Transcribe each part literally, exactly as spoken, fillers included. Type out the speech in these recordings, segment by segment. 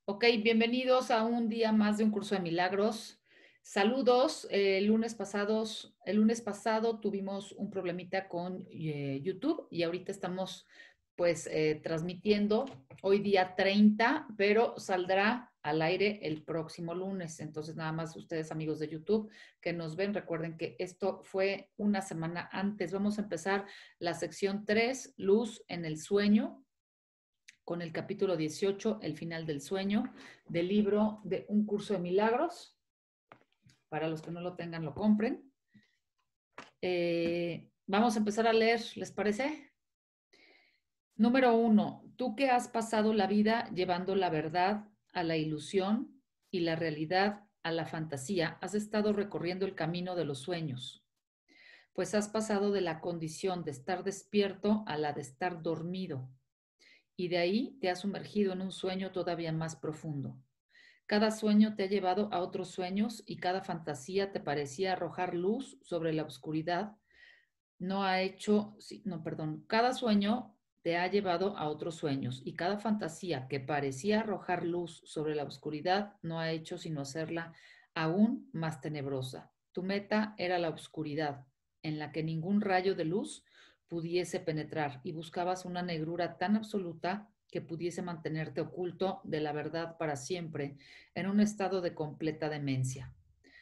Ok, bienvenidos a un día más de un curso de milagros. Saludos. Eh, el lunes pasados, el lunes pasado tuvimos un problemita con eh, YouTube y ahorita estamos pues eh, transmitiendo hoy día treinta, pero saldrá al aire el próximo lunes. Entonces nada más ustedes amigos de YouTube que nos ven, recuerden que esto fue una semana antes. Vamos a empezar la sección tres, Luz en el sueño, con el capítulo dieciocho, El final del sueño, del libro de Un curso de milagros. Para los que no lo tengan, lo compren. Eh, vamos a empezar a leer, ¿les parece? Número uno, tú que has pasado la vida llevando la verdad a la ilusión y la realidad a la fantasía, has estado recorriendo el camino de los sueños, pues has pasado de la condición de estar despierto a la de estar dormido, y de ahí te has sumergido en un sueño todavía más profundo. Cada sueño te ha llevado a otros sueños y cada fantasía te parecía arrojar luz sobre la oscuridad. No ha hecho, sí, no, perdón, cada sueño te ha llevado a otros sueños y cada fantasía que parecía arrojar luz sobre la oscuridad no ha hecho sino hacerla aún más tenebrosa. Tu meta era la oscuridad, en la que ningún rayo de luz pudiese penetrar, y buscabas una negrura tan absoluta que pudiese mantenerte oculto de la verdad para siempre, en un estado de completa demencia.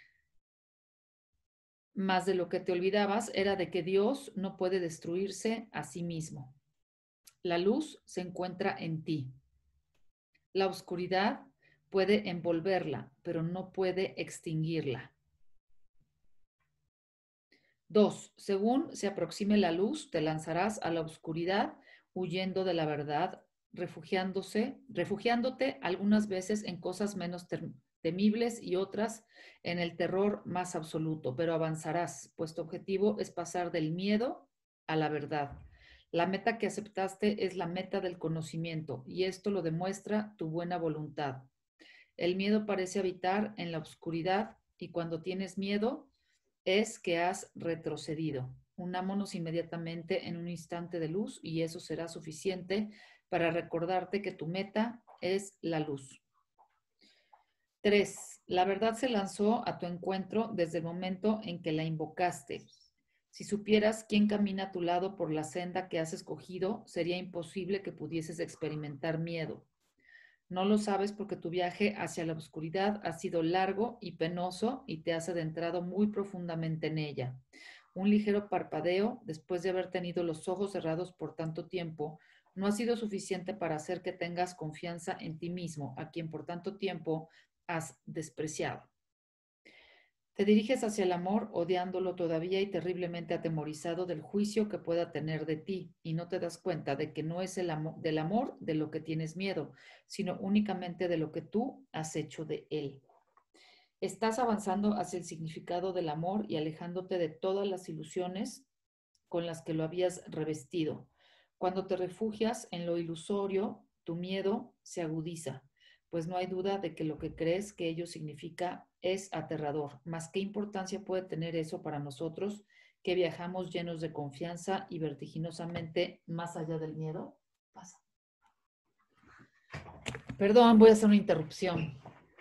Más de lo que te olvidabas era de que Dios no puede destruirse a sí mismo. La luz se encuentra en ti. La oscuridad puede envolverla, pero no puede extinguirla. Dos, según se aproxime la luz, te lanzarás a la oscuridad, huyendo de la verdad, refugiándose, refugiándote algunas veces en cosas menos temibles y otras en el terror más absoluto, pero avanzarás, pues tu objetivo es pasar del miedo a la verdad. La meta que aceptaste es la meta del conocimiento, y esto lo demuestra tu buena voluntad. El miedo parece habitar en la oscuridad, y cuando tienes miedo es que has retrocedido. Unámonos inmediatamente en un instante de luz, y eso será suficiente para recordarte que tu meta es la luz. Tres, la verdad se lanzó a tu encuentro desde el momento en que la invocaste. Si supieras quién camina a tu lado por la senda que has escogido, sería imposible que pudieses experimentar miedo. No lo sabes porque tu viaje hacia la oscuridad ha sido largo y penoso y te has adentrado muy profundamente en ella. Un ligero parpadeo, después de haber tenido los ojos cerrados por tanto tiempo, no ha sido suficiente para hacer que tengas confianza en ti mismo, a quien por tanto tiempo has despreciado. Te diriges hacia el amor, odiándolo todavía y terriblemente atemorizado del juicio que pueda tener de ti, y no te das cuenta de que no es el amor, del amor de lo que tienes miedo, sino únicamente de lo que tú has hecho de él. Estás avanzando hacia el significado del amor y alejándote de todas las ilusiones con las que lo habías revestido. Cuando te refugias en lo ilusorio, tu miedo se agudiza, pues no hay duda de que lo que crees que ello significa es aterrador. Mas, ¿qué importancia puede tener eso para nosotros que viajamos llenos de confianza y vertiginosamente más allá del miedo? Pasa. Perdón, voy a hacer una interrupción.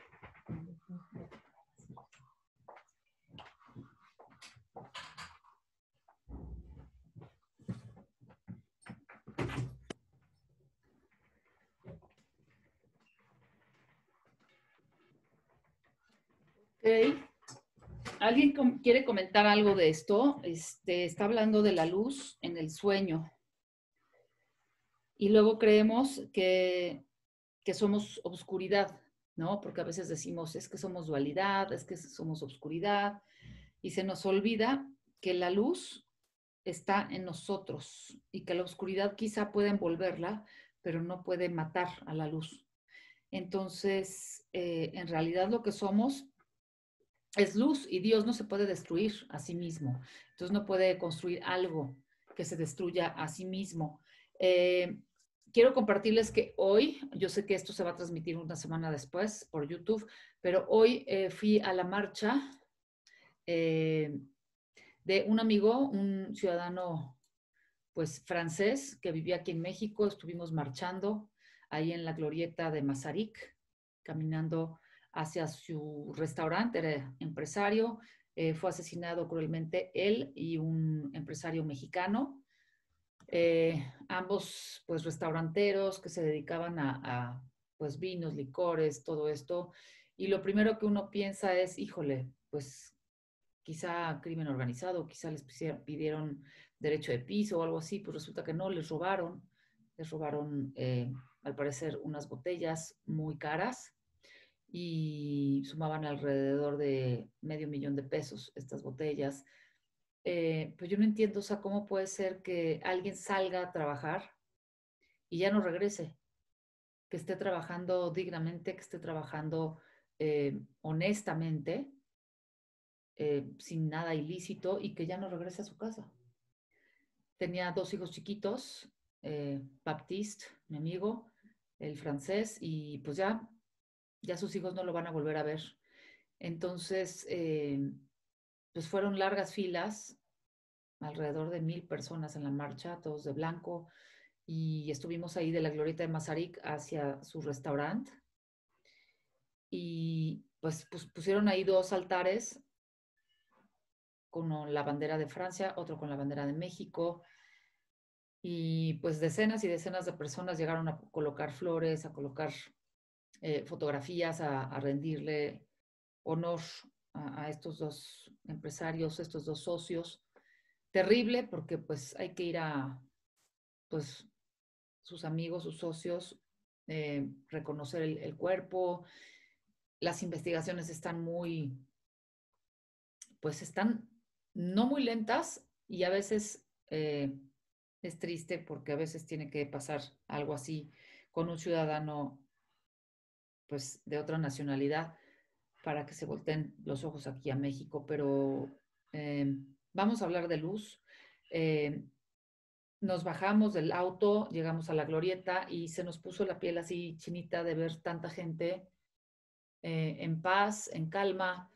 Ok. ¿Alguien com quiere comentar algo de esto? Este, está hablando de la luz en el sueño. Y luego creemos que, que somos obscuridad, ¿no? Porque a veces decimos, es que somos dualidad, es que somos obscuridad, y se nos olvida que la luz está en nosotros y que la oscuridad quizá puede envolverla, pero no puede matar a la luz. Entonces, eh, en realidad lo que somos es luz, y Dios no se puede destruir a sí mismo. Entonces no puede construir algo que se destruya a sí mismo. Eh, quiero compartirles que hoy, yo sé que esto se va a transmitir una semana después por YouTube, pero hoy eh, fui a la marcha eh, de un amigo, un ciudadano pues francés que vivía aquí en México. Estuvimos marchando ahí en la glorieta de Mazarik, caminando hacia su restaurante, era empresario, eh, fue asesinado cruelmente él y un empresario mexicano, eh, ambos pues restauranteros que se dedicaban a, a pues vinos, licores, todo esto, y lo primero que uno piensa es, híjole, pues quizá crimen organizado, quizá les pidieron derecho de piso o algo así, pues resulta que no, les robaron, les robaron eh, al parecer unas botellas muy caras y sumaban alrededor de medio millón de pesos estas botellas. Eh, pues yo no entiendo, o sea, cómo puede ser que alguien salga a trabajar y ya no regrese, que esté trabajando dignamente, que esté trabajando eh, honestamente, eh, sin nada ilícito y que ya no regrese a su casa. Tenía dos hijos chiquitos, eh, Baptiste, mi amigo, el francés, y pues ya, ya sus hijos no lo van a volver a ver. Entonces, eh, pues fueron largas filas, alrededor de mil personas en la marcha, todos de blanco, y estuvimos ahí de la Glorieta de Mazarik hacia su restaurante. Y pues, pues pusieron ahí dos altares, con la bandera de Francia, otro con la bandera de México, y pues decenas y decenas de personas llegaron a colocar flores, a colocar eh, fotografías, a, a rendirle honor a, a estos dos empresarios, estos dos socios. Terrible porque pues hay que ir a, pues, sus amigos, sus socios, eh, reconocer el, el cuerpo. Las investigaciones están muy, pues están no muy lentas y a veces eh, es triste porque a veces tiene que pasar algo así con un ciudadano pues de otra nacionalidad para que se volteen los ojos aquí a México, pero eh, vamos a hablar de luz. Eh, nos bajamos del auto, llegamos a la glorieta y se nos puso la piel así chinita de ver tanta gente eh, en paz, en calma.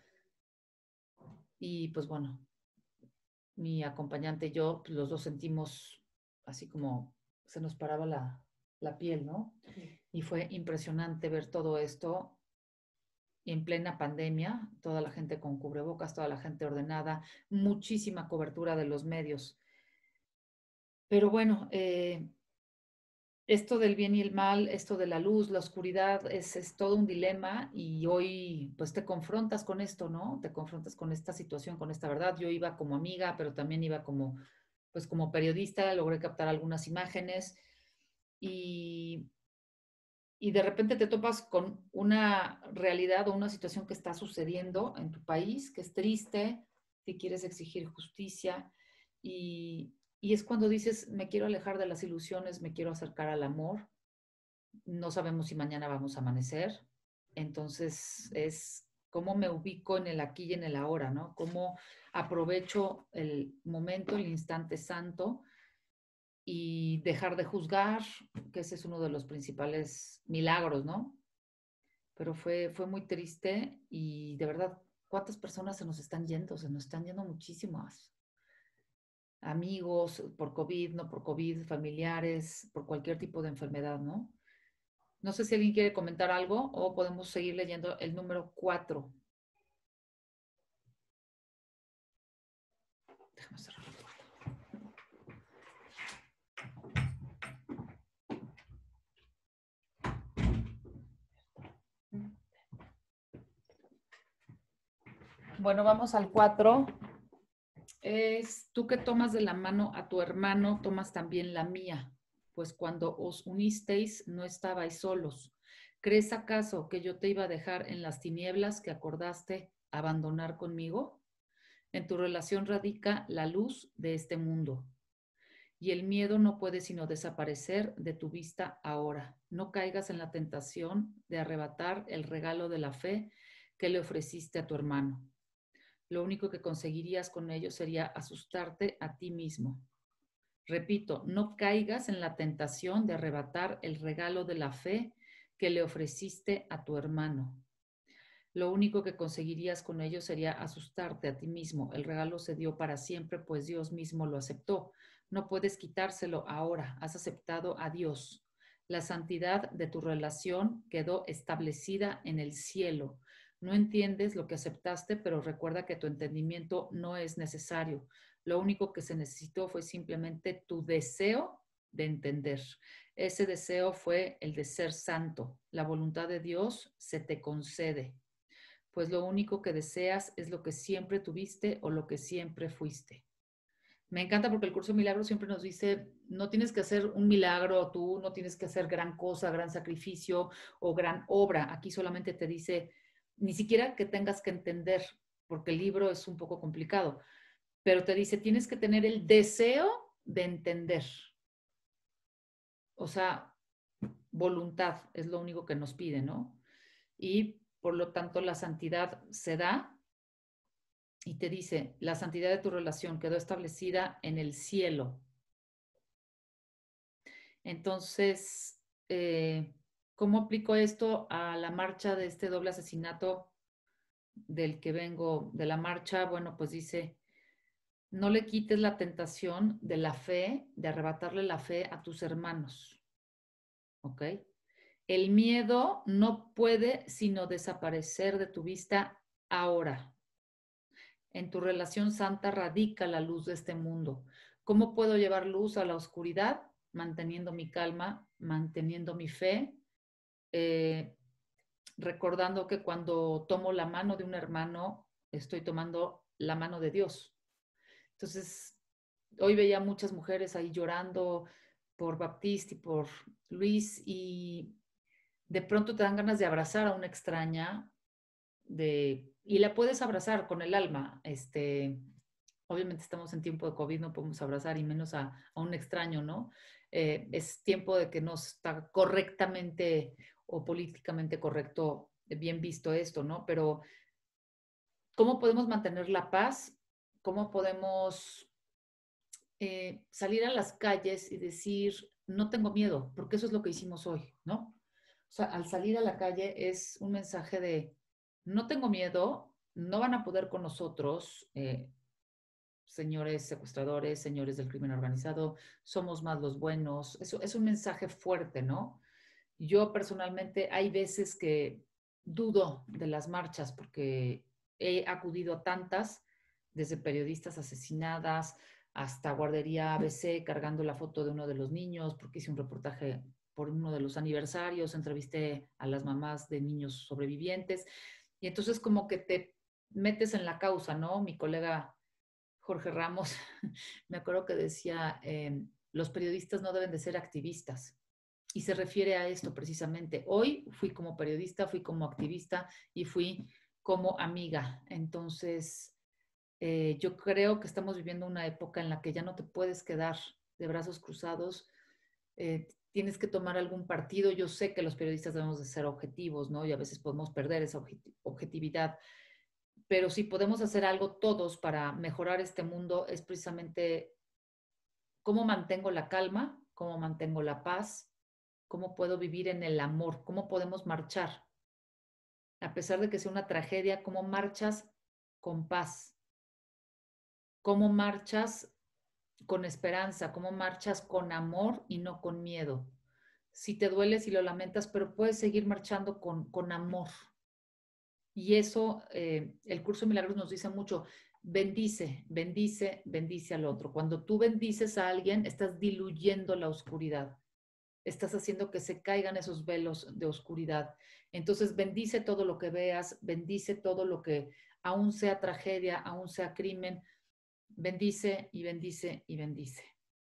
Y pues bueno, mi acompañante y yo, pues, los dos sentimos así como se nos paraba la, la piel, ¿no? Sí. Y fue impresionante ver todo esto en plena pandemia, toda la gente con cubrebocas, toda la gente ordenada, muchísima cobertura de los medios. Pero bueno, eh, esto del bien y el mal, esto de la luz, la oscuridad, es, es todo un dilema y hoy pues te confrontas con esto, ¿no? Te confrontas con esta situación, con esta verdad. Yo iba como amiga, pero también iba como, pues como periodista, logré captar algunas imágenes y, y de repente te topas con una realidad o una situación que está sucediendo en tu país, que es triste, que quieres exigir justicia y, y es cuando dices, me quiero alejar de las ilusiones, me quiero acercar al amor. No sabemos si mañana vamos a amanecer. Entonces es cómo me ubico en el aquí y en el ahora, ¿no? Cómo aprovecho el momento, el instante santo y dejar de juzgar, que ese es uno de los principales milagros, ¿no? Pero fue, fue muy triste y de verdad, ¿cuántas personas se nos están yendo? Se nos están yendo muchísimas. Amigos, por COVID, no por COVID, familiares, por cualquier tipo de enfermedad, ¿no? No sé si alguien quiere comentar algo o podemos seguir leyendo el número cuatro. Déjame cerrar. Bueno, vamos al cuatro. Es tú que tomas de la mano a tu hermano, tomas también la mía, pues cuando os unisteis no estabais solos. ¿Crees acaso que yo te iba a dejar en las tinieblas que acordaste abandonar conmigo? En tu relación radica la luz de este mundo. Y el miedo no puede sino desaparecer de tu vista ahora. No caigas en la tentación de arrebatar el regalo de la fe que le ofreciste a tu hermano. Lo único que conseguirías con ello sería asustarte a ti mismo. Repito, no caigas en la tentación de arrebatar el regalo de la fe que le ofreciste a tu hermano. Lo único que conseguirías con ello sería asustarte a ti mismo. El regalo se dio para siempre, pues Dios mismo lo aceptó. No puedes quitárselo ahora. Has aceptado a Dios. La santidad de tu relación quedó establecida en el cielo. No entiendes lo que aceptaste, pero recuerda que tu entendimiento no es necesario. Lo único que se necesitó fue simplemente tu deseo de entender. Ese deseo fue el de ser santo. La voluntad de Dios se te concede, pues lo único que deseas es lo que siempre tuviste o lo que siempre fuiste. Me encanta porque el curso de milagros siempre nos dice, no tienes que hacer un milagro tú, no tienes que hacer gran cosa, gran sacrificio o gran obra. Aquí solamente te dice, ni siquiera que tengas que entender, porque el libro es un poco complicado, pero te dice, tienes que tener el deseo de entender. O sea, voluntad es lo único que nos pide, ¿no? Y por lo tanto la santidad se da y te dice, la santidad de tu relación quedó establecida en el cielo. Entonces, eh, ¿cómo aplico esto a la marcha de este doble asesinato del que vengo, de la marcha? Bueno, pues dice, no le quites la tentación de la fe, de arrebatarle la fe a tus hermanos, ¿ok? El miedo no puede sino desaparecer de tu vista ahora. En tu relación santa radica la luz de este mundo. ¿Cómo puedo llevar luz a la oscuridad? Manteniendo mi calma, manteniendo mi fe, eh, recordando que cuando tomo la mano de un hermano, estoy tomando la mano de Dios. Entonces, hoy veía muchas mujeres ahí llorando por Baptiste y por Luis y de pronto te dan ganas de abrazar a una extraña de, y la puedes abrazar con el alma. Este, obviamente estamos en tiempo de COVID, no podemos abrazar y menos a, a un extraño, ¿no? Eh, es tiempo de que no está correctamente o políticamente correcto, bien visto esto, ¿no? Pero ¿cómo podemos mantener la paz? ¿Cómo podemos eh, salir a las calles y decir, no tengo miedo? Porque eso es lo que hicimos hoy, ¿no? O sea, al salir a la calle es un mensaje de, no tengo miedo, no van a poder con nosotros, eh, señores secuestradores, señores del crimen organizado, somos más los buenos. Eso es un mensaje fuerte, ¿no? Yo personalmente hay veces que dudo de las marchas porque he acudido a tantas, desde periodistas asesinadas hasta guardería A B C cargando la foto de uno de los niños, porque hice un reportaje por uno de los aniversarios, entrevisté a las mamás de niños sobrevivientes y entonces como que te metes en la causa, ¿no? Mi colega Jorge Ramos, me acuerdo que decía, eh, los periodistas no deben de ser activistas. Y se refiere a esto precisamente. Hoy fui como periodista, fui como activista y fui como amiga. Entonces, eh, yo creo que estamos viviendo una época en la que ya no te puedes quedar de brazos cruzados. Eh, tienes que tomar algún partido. Yo sé que los periodistas debemos de ser objetivos, ¿no? Y a veces podemos perder esa objetividad, pero si podemos hacer algo todos para mejorar este mundo, es precisamente cómo mantengo la calma, cómo mantengo la paz, cómo puedo vivir en el amor, cómo podemos marchar. A pesar de que sea una tragedia, cómo marchas con paz, cómo marchas con esperanza, cómo marchas con amor y no con miedo. Si te duele, si lo lamentas, pero puedes seguir marchando con, con amor. Y eso, eh, el curso de milagros nos dice mucho, bendice, bendice, bendice al otro. Cuando tú bendices a alguien, estás diluyendo la oscuridad, estás haciendo que se caigan esos velos de oscuridad. Entonces, bendice todo lo que veas, bendice todo lo que aún sea tragedia, aún sea crimen, bendice y bendice y bendice.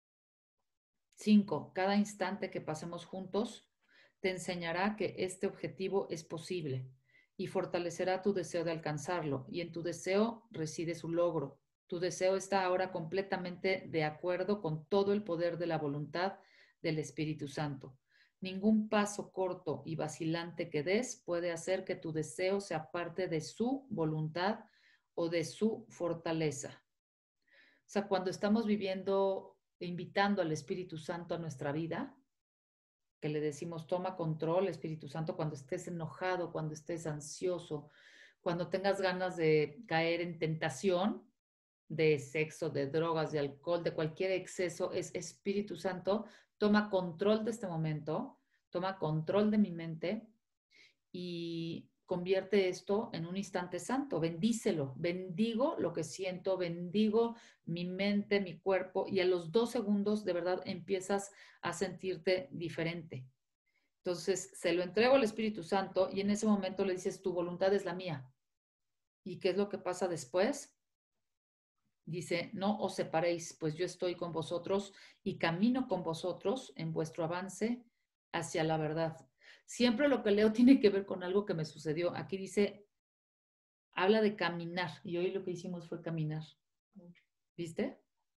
Cinco, cada instante que pasemos juntos te enseñará que este objetivo es posible y fortalecerá tu deseo de alcanzarlo, y en tu deseo reside su logro. Tu deseo está ahora completamente de acuerdo con todo el poder de la voluntad del Espíritu Santo. Ningún paso corto y vacilante que des puede hacer que tu deseo sea parte de su voluntad o de su fortaleza. O sea, cuando estamos viviendo, invitando al Espíritu Santo a nuestra vida, que le decimos, toma control, Espíritu Santo, cuando estés enojado, cuando estés ansioso, cuando tengas ganas de caer en tentación de sexo, de drogas, de alcohol, de cualquier exceso, es Espíritu Santo, toma control de este momento, toma control de mi mente y convierte esto en un instante santo. Bendícelo, bendigo lo que siento, bendigo mi mente, mi cuerpo, y a los dos segundos de verdad empiezas a sentirte diferente. Entonces se lo entrego al Espíritu Santo y en ese momento le dices, tu voluntad es la mía. ¿Y qué es lo que pasa después? Dice, no os separéis, pues yo estoy con vosotros y camino con vosotros en vuestro avance hacia la verdad. Siempre lo que leo tiene que ver con algo que me sucedió. Aquí dice, habla de caminar, y hoy lo que hicimos fue caminar. ¿Viste?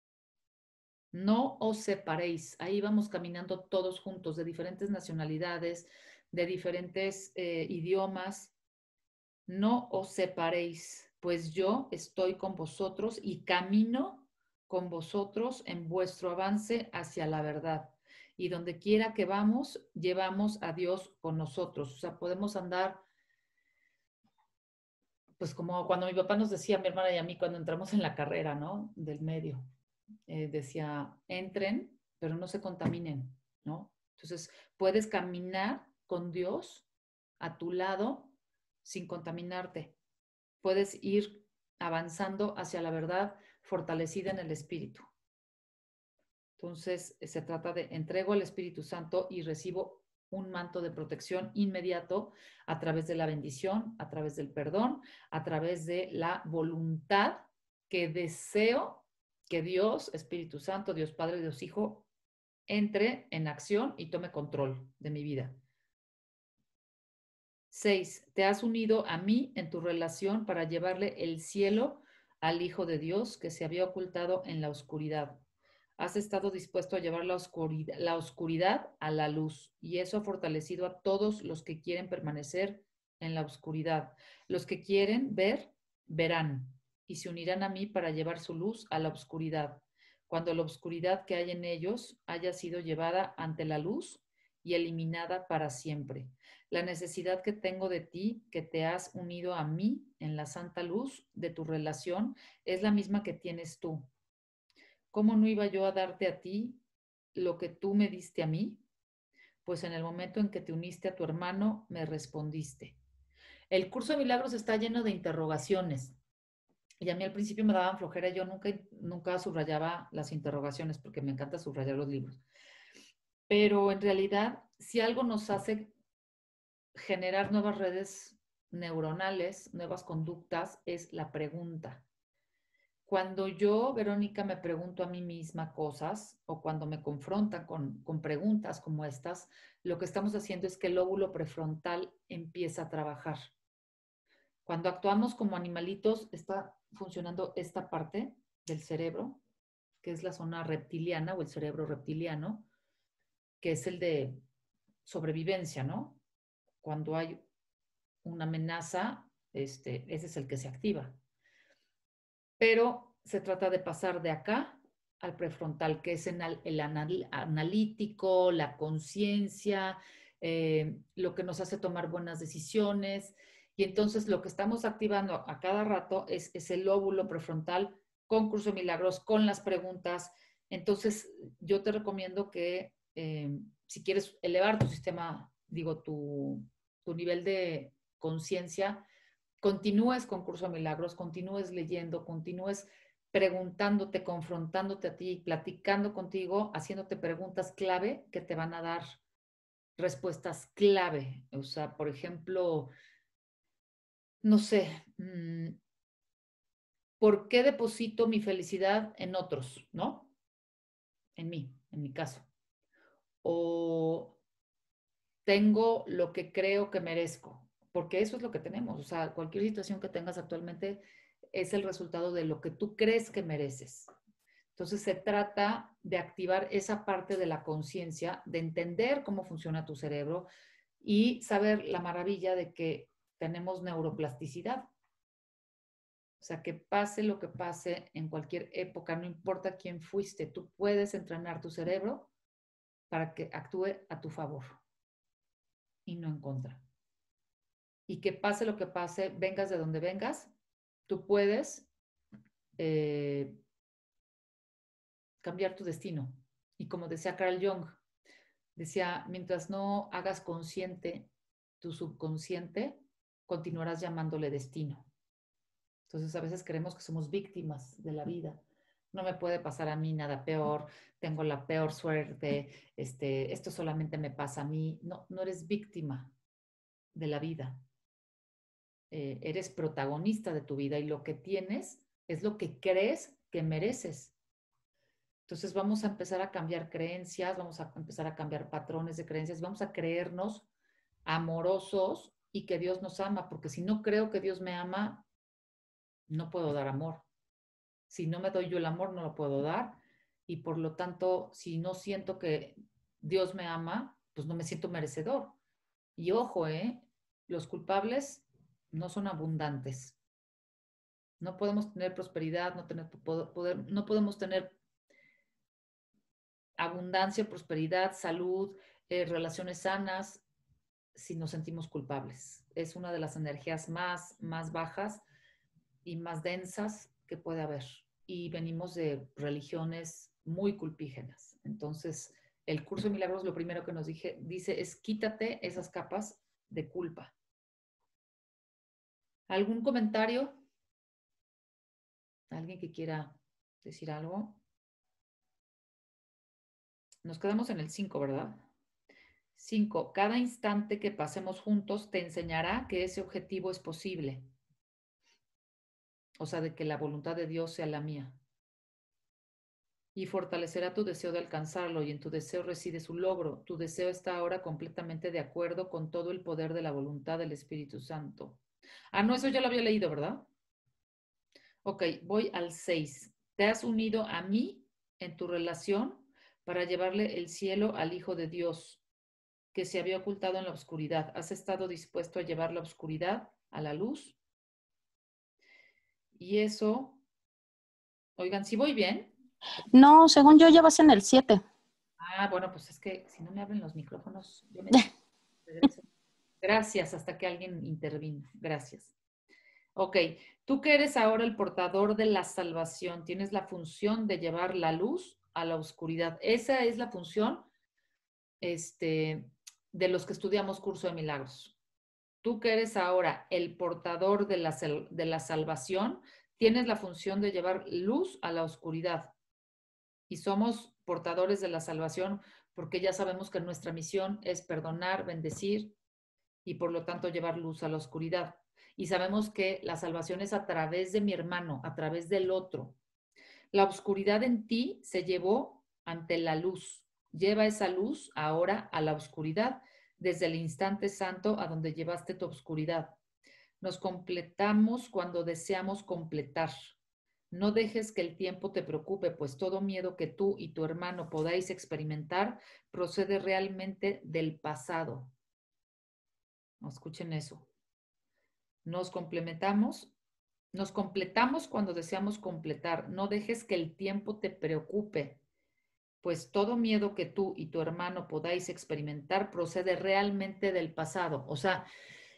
No os separéis. Ahí vamos caminando todos juntos, de diferentes nacionalidades, de diferentes eh, idiomas. No os separéis, pues yo estoy con vosotros y camino con vosotros en vuestro avance hacia la verdad. Y donde quiera que vamos, llevamos a Dios con nosotros. O sea, podemos andar, pues como cuando mi papá nos decía, a mi hermana y a mí, cuando entramos en la carrera, ¿no? Del medio, eh, decía, entren, pero no se contaminen, ¿no? Entonces, puedes caminar con Dios a tu lado sin contaminarte. Puedes ir avanzando hacia la verdad fortalecida en el Espíritu. Entonces, se trata de entrego al Espíritu Santo y recibo un manto de protección inmediato a través de la bendición, a través del perdón, a través de la voluntad que deseo que Dios, Espíritu Santo, Dios Padre, Dios Hijo, entre en acción y tome control de mi vida. Seis, te has unido a mí en tu relación para llevarle el cielo al Hijo de Dios que se había ocultado en la oscuridad. Has estado dispuesto a llevar la oscuridad, la oscuridad a la luz, y eso ha fortalecido a todos los que quieren permanecer en la oscuridad. Los que quieren ver, verán, y se unirán a mí para llevar su luz a la oscuridad. Cuando la oscuridad que hay en ellos haya sido llevada ante la luz y eliminada para siempre. La necesidad que tengo de ti, que te has unido a mí en la santa luz de tu relación, es la misma que tienes tú. ¿Cómo no iba yo a darte a ti lo que tú me diste a mí? Pues en el momento en que te uniste a tu hermano, me respondiste. El curso de milagros está lleno de interrogaciones. Y a mí al principio me daban flojera, yo nunca, nunca subrayaba las interrogaciones porque me encanta subrayar los libros. Pero en realidad, si algo nos hace generar nuevas redes neuronales, nuevas conductas, es la pregunta. Cuando yo, Verónica, me pregunto a mí misma cosas o cuando me confrontan con, con preguntas como estas, lo que estamos haciendo es que el lóbulo prefrontal empieza a trabajar. Cuando actuamos como animalitos, está funcionando esta parte del cerebro, que es la zona reptiliana o el cerebro reptiliano, que es el de sobrevivencia, ¿no? Cuando hay una amenaza, este, ese es el que se activa. Pero se trata de pasar de acá al prefrontal, que es en el anal, analítico, la conciencia, eh, lo que nos hace tomar buenas decisiones. Y entonces lo que estamos activando a cada rato es, es el lóbulo prefrontal con Curso de Milagros, con las preguntas. Entonces yo te recomiendo que eh, si quieres elevar tu sistema, digo, tu, tu nivel de conciencia, continúes con Curso de Milagros, continúes leyendo, continúes preguntándote, confrontándote a ti, platicando contigo, haciéndote preguntas clave que te van a dar respuestas clave. O sea, por ejemplo, no sé, ¿por qué deposito mi felicidad en otros, no? En mí, en mi caso. O tengo lo que creo que merezco, porque eso es lo que tenemos. O sea, cualquier situación que tengas actualmente es el resultado de lo que tú crees que mereces. Entonces se trata de activar esa parte de la conciencia, de entender cómo funciona tu cerebro y saber la maravilla de que tenemos neuroplasticidad. O sea, que pase lo que pase en cualquier época, no importa quién fuiste, tú puedes entrenar tu cerebro para que actúe a tu favor y no en contra. Y que pase lo que pase, vengas de donde vengas, tú puedes eh, cambiar tu destino. Y como decía Carl Jung, Decía, mientras no hagas consciente tu subconsciente, continuarás llamándole destino. Entonces a veces creemos que somos víctimas de la vida. No me puede pasar a mí nada peor, tengo la peor suerte, este, esto solamente me pasa a mí. No, no eres víctima de la vida. Eh, eres protagonista de tu vida y lo que tienes es lo que crees que mereces. Entonces vamos a empezar a cambiar creencias, vamos a empezar a cambiar patrones de creencias, vamos a creernos amorosos y que Dios nos ama, porque si no creo que Dios me ama, no puedo dar amor. Si no me doy yo el amor, no lo puedo dar. Y por lo tanto, si no siento que Dios me ama, pues no me siento merecedor. Y ojo, ¿eh? Los culpables no son abundantes. No podemos tener prosperidad, no, tener poder, no podemos tener abundancia, prosperidad, salud, eh, relaciones sanas, si nos sentimos culpables. Es una de las energías más, más bajas y más densas que puede haber. Y venimos de religiones muy culpígenas. Entonces, el curso de milagros lo primero que nos dije, dice es quítate esas capas de culpa. ¿Algún comentario? ¿Alguien que quiera decir algo? Nos quedamos en el cinco, ¿verdad? cinco. Cada instante que pasemos juntos te enseñará que ese objetivo es posible. O sea, de que la voluntad de Dios sea la mía. Y fortalecerá tu deseo de alcanzarlo, y en tu deseo reside su logro. Tu deseo está ahora completamente de acuerdo con todo el poder de la voluntad del Espíritu Santo. Ah, no, eso ya lo había leído, ¿verdad? Ok, voy al seis. Te has unido a mí en tu relación para llevarle el cielo al Hijo de Dios, que se había ocultado en la oscuridad. ¿Has estado dispuesto a llevar la oscuridad a la luz? Y eso, oigan, si voy bien. No, según yo ya vas en el siete. Ah, bueno, pues es que si no me abren los micrófonos, yo me regreso. Gracias, hasta que alguien intervino. Gracias. Ok, tú que eres ahora el portador de la salvación, tienes la función de llevar la luz a la oscuridad. Esa es la función este, de los que estudiamos curso de milagros. Tú que eres ahora el portador de la, de la salvación, tienes la función de llevar luz a la oscuridad. Y somos portadores de la salvación porque ya sabemos que nuestra misión es perdonar, bendecir y por lo tanto llevar luz a la oscuridad. Y sabemos que la salvación es a través de mi hermano, a través del otro. La oscuridad en ti se llevó ante la luz. Lleva esa luz ahora a la oscuridad, desde el instante santo a donde llevaste tu oscuridad. Nos completamos cuando deseamos completar. No dejes que el tiempo te preocupe, pues todo miedo que tú y tu hermano podáis experimentar procede realmente del pasado. No escuchen eso. Nos complementamos, nos completamos cuando deseamos completar. No dejes que el tiempo te preocupe, pues todo miedo que tú y tu hermano podáis experimentar procede realmente del pasado. O sea,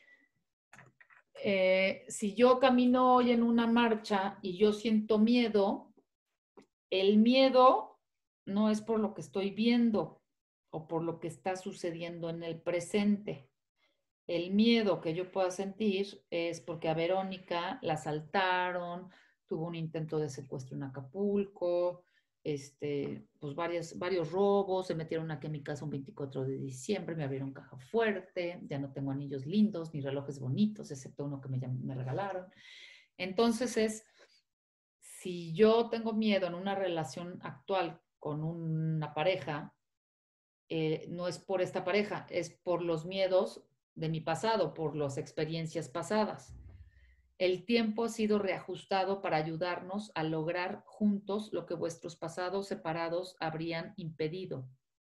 eh, si yo camino hoy en una marcha y yo siento miedo, el miedo no es por lo que estoy viendo o por lo que está sucediendo en el presente. El miedo que yo pueda sentir es porque a Verónica la asaltaron, tuvo un intento de secuestro en Acapulco, este, pues varios, varios robos, se metieron aquí en mi casa un veinticuatro de diciembre, me abrieron caja fuerte, ya no tengo anillos lindos ni relojes bonitos, excepto uno que me, me regalaron. Entonces es, si yo tengo miedo en una relación actual con una pareja, eh, no es por esta pareja, es por los miedos de mi pasado, por las experiencias pasadas. El tiempo ha sido reajustado para ayudarnos a lograr juntos lo que vuestros pasados separados habrían impedido.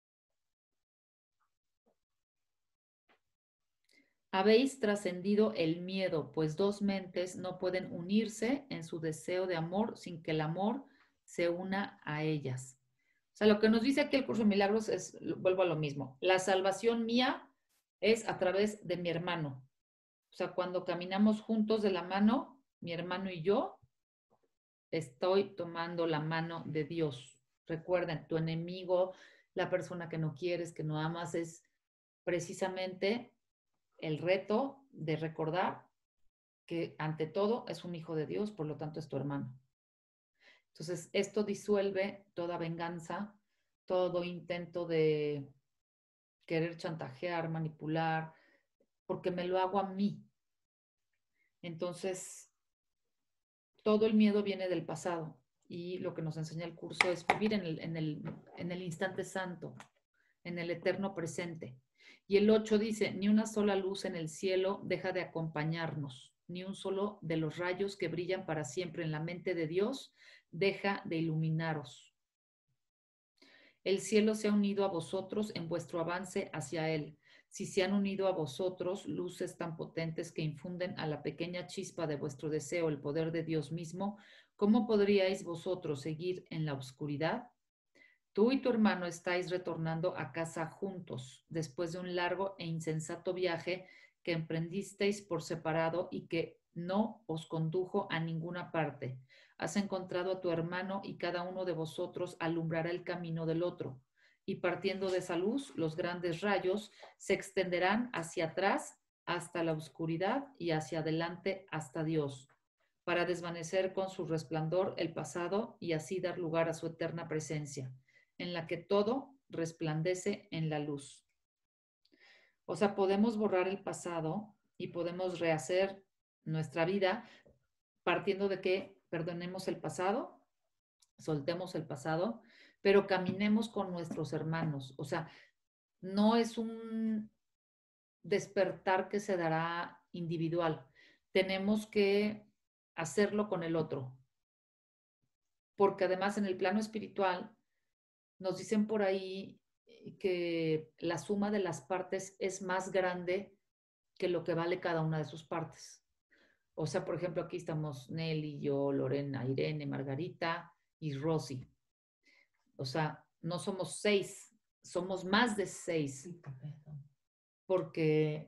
Habéis trascendido el miedo, pues dos mentes no pueden unirse en su deseo de amor sin que el amor se una a ellas. O sea, lo que nos dice aquí el curso de milagros es, vuelvo a lo mismo, la salvación mía es a través de mi hermano. O sea, cuando caminamos juntos de la mano, mi hermano y yo, estoy tomando la mano de Dios. Recuerden, tu enemigo la persona que no quieres, que no amas, es precisamente el reto de recordar que ante todo es un hijo de Dios, por lo tanto es tu hermano. Entonces, esto disuelve toda venganza, todo intento de querer chantajear, manipular, porque me lo hago a mí. Entonces, todo el miedo viene del pasado y lo que nos enseña el curso es vivir en el, en el, en el instante santo, en el eterno presente. Y el ocho dice, ni una sola luz en el cielo deja de acompañarnos, ni un solo de los rayos que brillan para siempre en la mente de Dios deja de iluminaros. El cielo se ha unido a vosotros en vuestro avance hacia él. Si se han unido a vosotros luces tan potentes que infunden a la pequeña chispa de vuestro deseo el poder de Dios mismo, ¿cómo podríais vosotros seguir en la oscuridad? Tú y tu hermano estáis retornando a casa juntos, después de un largo e insensato viaje que emprendisteis por separado y que no os condujo a ninguna parte. Has encontrado a tu hermano y cada uno de vosotros alumbrará el camino del otro. Y partiendo de esa luz, los grandes rayos se extenderán hacia atrás hasta la oscuridad y hacia adelante hasta Dios, para desvanecer con su resplandor el pasado y así dar lugar a su eterna presencia, en la que todo resplandece en la luz. O sea, podemos borrar el pasado y podemos rehacer nuestra vida partiendo de que perdonemos el pasado, soltemos el pasado, pero caminemos con nuestros hermanos. O sea, no es un despertar que se dará individual. Tenemos que hacerlo con el otro. Porque además en el plano espiritual nos dicen por ahí que la suma de las partes es más grande que lo que vale cada una de sus partes. O sea, por ejemplo, aquí estamos Nelly, yo, Lorena, Irene, Margarita y Rosy. O sea, no somos seis, somos más de seis. Porque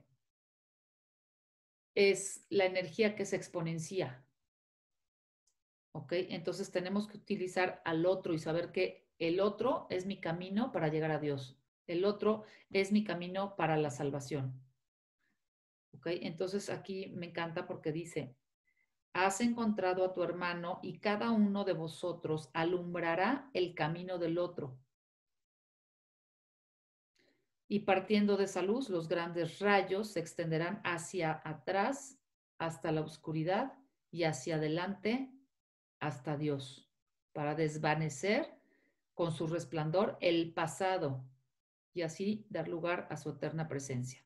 es la energía que se exponencia. ¿Ok? Entonces tenemos que utilizar al otro y saber que el otro es mi camino para llegar a Dios. El otro es mi camino para la salvación. ¿Ok? Entonces aquí me encanta porque dice, has encontrado a tu hermano y cada uno de vosotros alumbrará el camino del otro. Y partiendo de esa luz, los grandes rayos se extenderán hacia atrás hasta la oscuridad y hacia adelante hasta Dios, para desvanecer con su resplandor el pasado y así dar lugar a su eterna presencia.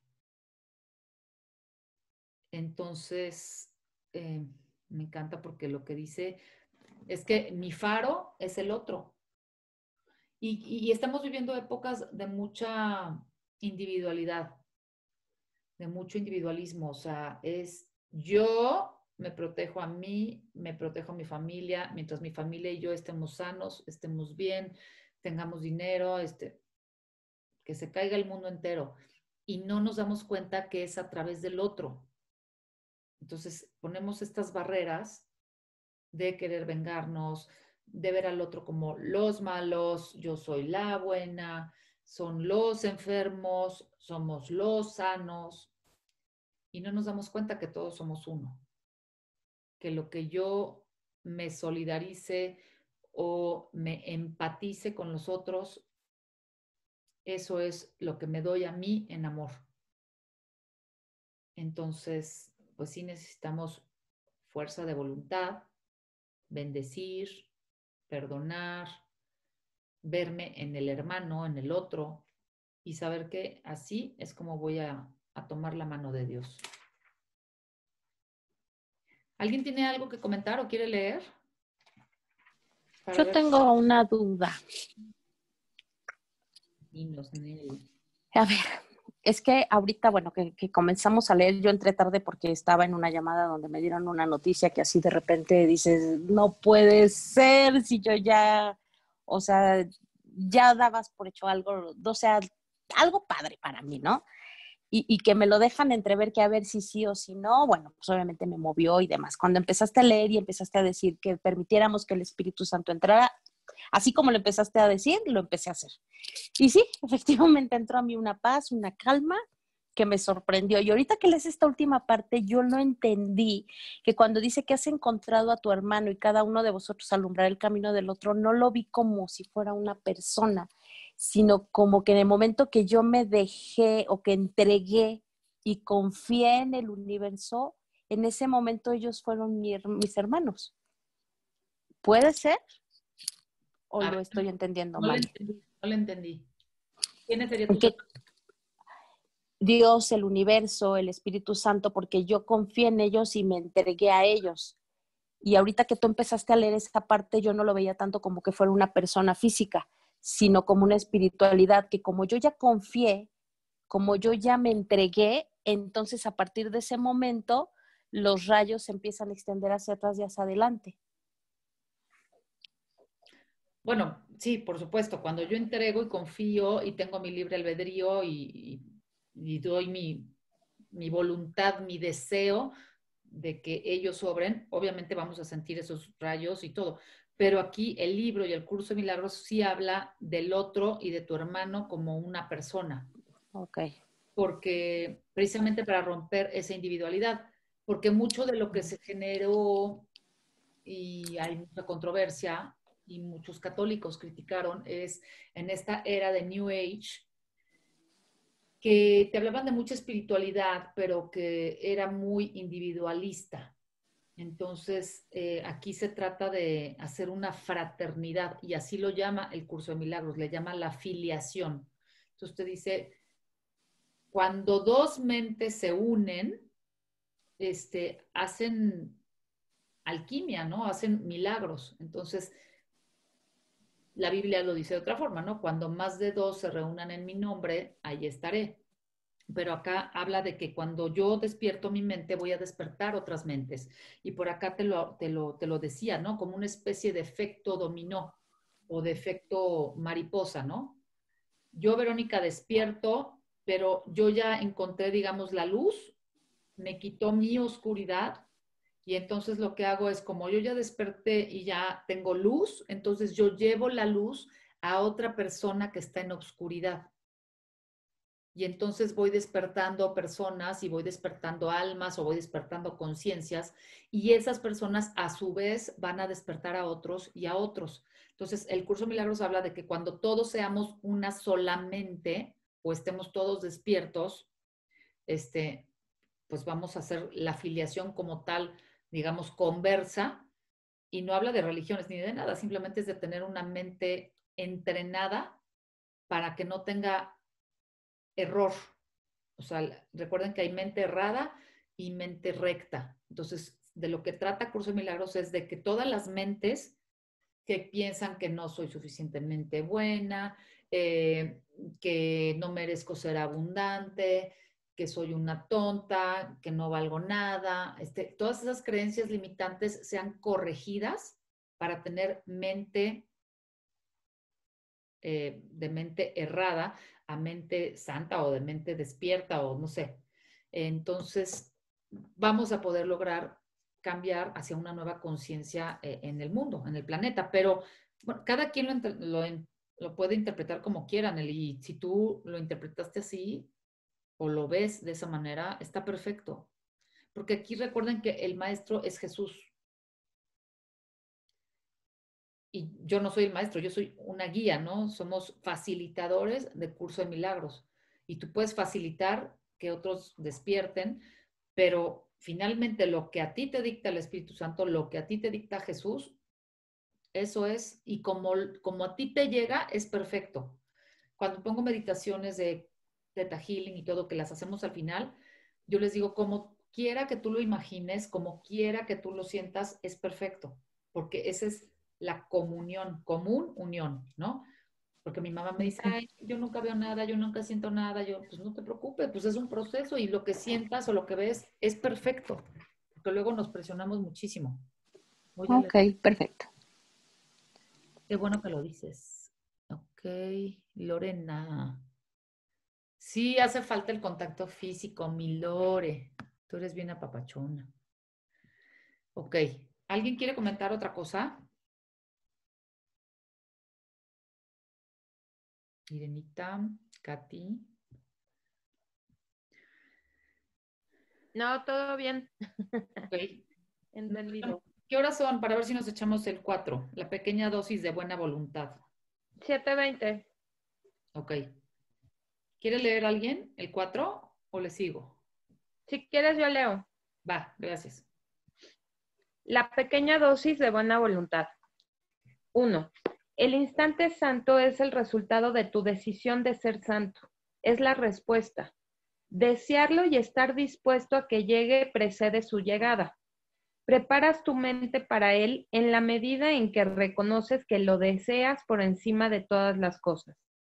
Entonces, eh, me encanta porque lo que dice es que mi faro es el otro. Y, y estamos viviendo épocas de mucha individualidad, de mucho individualismo. O sea, es yo me protejo a mí, me protejo a mi familia, mientras mi familia y yo estemos sanos, estemos bien, tengamos dinero, este, que se caiga el mundo entero. Y no nos damos cuenta que es a través del otro. Entonces ponemos estas barreras de querer vengarnos, de ver al otro como los malos, yo soy la buena, son los enfermos, somos los sanos, y no nos damos cuenta que todos somos uno, que lo que yo me solidarice o me empatice con los otros, eso es lo que me doy a mí en amor. Entonces, pues sí necesitamos fuerza de voluntad, bendecir, perdonar, verme en el hermano, en el otro, y saber que así es como voy a, a tomar la mano de Dios. ¿Alguien tiene algo que comentar o quiere leer? Para Yo ver. tengo una duda. Niños, Nelly. A ver, es que ahorita, bueno, que, que comenzamos a leer, yo entré tarde porque estaba en una llamada donde me dieron una noticia que así de repente dices, no puede ser, si yo ya, o sea, ya dabas por hecho algo, o sea, algo padre para mí, ¿no? Y, y que me lo dejan entrever que a ver si sí o si no, bueno, pues obviamente me movió y demás. Cuando empezaste a leer y empezaste a decir que permitiéramos que el Espíritu Santo entrara, Así como lo empezaste a decir, lo empecé a hacer. Y sí, efectivamente entró a mí una paz, una calma que me sorprendió. Y ahorita que lees esta última parte, yo lo entendí, que cuando dice que has encontrado a tu hermano y cada uno de vosotros alumbrar el camino del otro, no lo vi como si fuera una persona, sino como que en el momento que yo me dejé o que entregué y confié en el universo, en ese momento ellos fueron mi, mis hermanos. ¿Puede ser? ¿O A lo ver, estoy entendiendo no le mal? entendí, no le entendí. ¿Quiénes serían tus Que hermanos? Dios, el universo, el Espíritu Santo, porque yo confié en ellos y me entregué a ellos. Y ahorita que tú empezaste a leer esta parte, yo no lo veía tanto como que fuera una persona física, sino como una espiritualidad, que como yo ya confié, como yo ya me entregué, entonces a partir de ese momento los rayos se empiezan a extender hacia atrás y hacia adelante. Bueno, sí, por supuesto, cuando yo entrego y confío y tengo mi libre albedrío y, y- y doy mi, mi voluntad, mi deseo de que ellos sobren, obviamente vamos a sentir esos rayos y todo. Pero aquí el libro y el curso de milagros sí habla del otro y de tu hermano como una persona, Ok. porque precisamente para romper esa individualidad, porque mucho de lo que se generó y hay mucha controversia y muchos católicos criticaron es en esta era de New Age que te hablaban de mucha espiritualidad, pero que era muy individualista. Entonces, eh, aquí se trata de hacer una fraternidad y así lo llama el curso de milagros, le llama la filiación. Entonces te dice, cuando dos mentes se unen, este, hacen alquimia, ¿no? Hacen milagros. Entonces, la Biblia lo dice de otra forma, ¿no? Cuando más de dos se reúnan en mi nombre, ahí estaré. Pero acá habla de que cuando yo despierto mi mente, voy a despertar otras mentes. Y por acá te lo, te lo, te lo decía, ¿no? Como una especie de efecto dominó o de efecto mariposa, ¿no? Yo, Verónica, despierto, pero yo ya encontré, digamos, la luz, me quitó mi oscuridad y entonces lo que hago es, como yo ya desperté y ya tengo luz, entonces yo llevo la luz a otra persona que está en oscuridad. Y entonces voy despertando personas y voy despertando almas o voy despertando conciencias y esas personas a su vez van a despertar a otros y a otros. Entonces el curso de Milagros habla de que cuando todos seamos una solamente o estemos todos despiertos, este, pues vamos a hacer la filiación como tal, digamos, conversa, y no habla de religiones ni de nada, simplemente es de tener una mente entrenada para que no tenga error. O sea, recuerden que hay mente errada y mente recta. Entonces, de lo que trata Curso de Milagros es de que todas las mentes que piensan que no soy suficientemente buena, eh, que no merezco ser abundante, que soy una tonta, que no valgo nada, este, todas esas creencias limitantes sean corregidas para tener mente eh, de mente errada a mente santa o de mente despierta o no sé. Entonces, vamos a poder lograr cambiar hacia una nueva conciencia eh, en el mundo, en el planeta, pero bueno, cada quien lo, lo, lo, puede interpretar como quieran, y si tú lo interpretaste así o lo ves de esa manera, está perfecto. Porque aquí recuerden que el maestro es Jesús. Y yo no soy el maestro, yo soy una guía, ¿no? Somos facilitadores de curso de milagros. Y tú puedes facilitar que otros despierten, pero finalmente lo que a ti te dicta el Espíritu Santo, lo que a ti te dicta Jesús, eso es, y como, como a ti te llega, es perfecto. Cuando pongo meditaciones de Theta Healing y todo, que las hacemos al final, yo les digo, como quiera que tú lo imagines, como quiera que tú lo sientas, es perfecto, porque esa es la comunión, común unión, ¿no? Porque mi mamá me dice, Okay. ay, yo nunca veo nada, yo nunca siento nada, yo, pues no te preocupes, pues es un proceso y lo que sientas o lo que ves es perfecto, porque luego nos presionamos muchísimo. Voy a leer. Ok, perfecto. Qué bueno que lo dices. Ok, Lorena. Sí, hace falta el contacto físico, mi Lore. Tú eres bien apapachona. Ok, ¿alguien quiere comentar otra cosa? Irenita, Katy. No, todo bien. Ok. Entendido. ¿Qué horas son? Para ver si nos echamos el cuatro, la pequeña dosis de buena voluntad. siete veinte. Ok. ¿Quiere leer alguien el cuatro o le sigo? Si quieres, yo leo. Va, gracias. La pequeña dosis de buena voluntad. uno. El instante santo es el resultado de tu decisión de ser santo. Es la respuesta. Desearlo y estar dispuesto a que llegue precede su llegada. Preparas tu mente para él en la medida en que reconoces que lo deseas por encima de todas las cosas.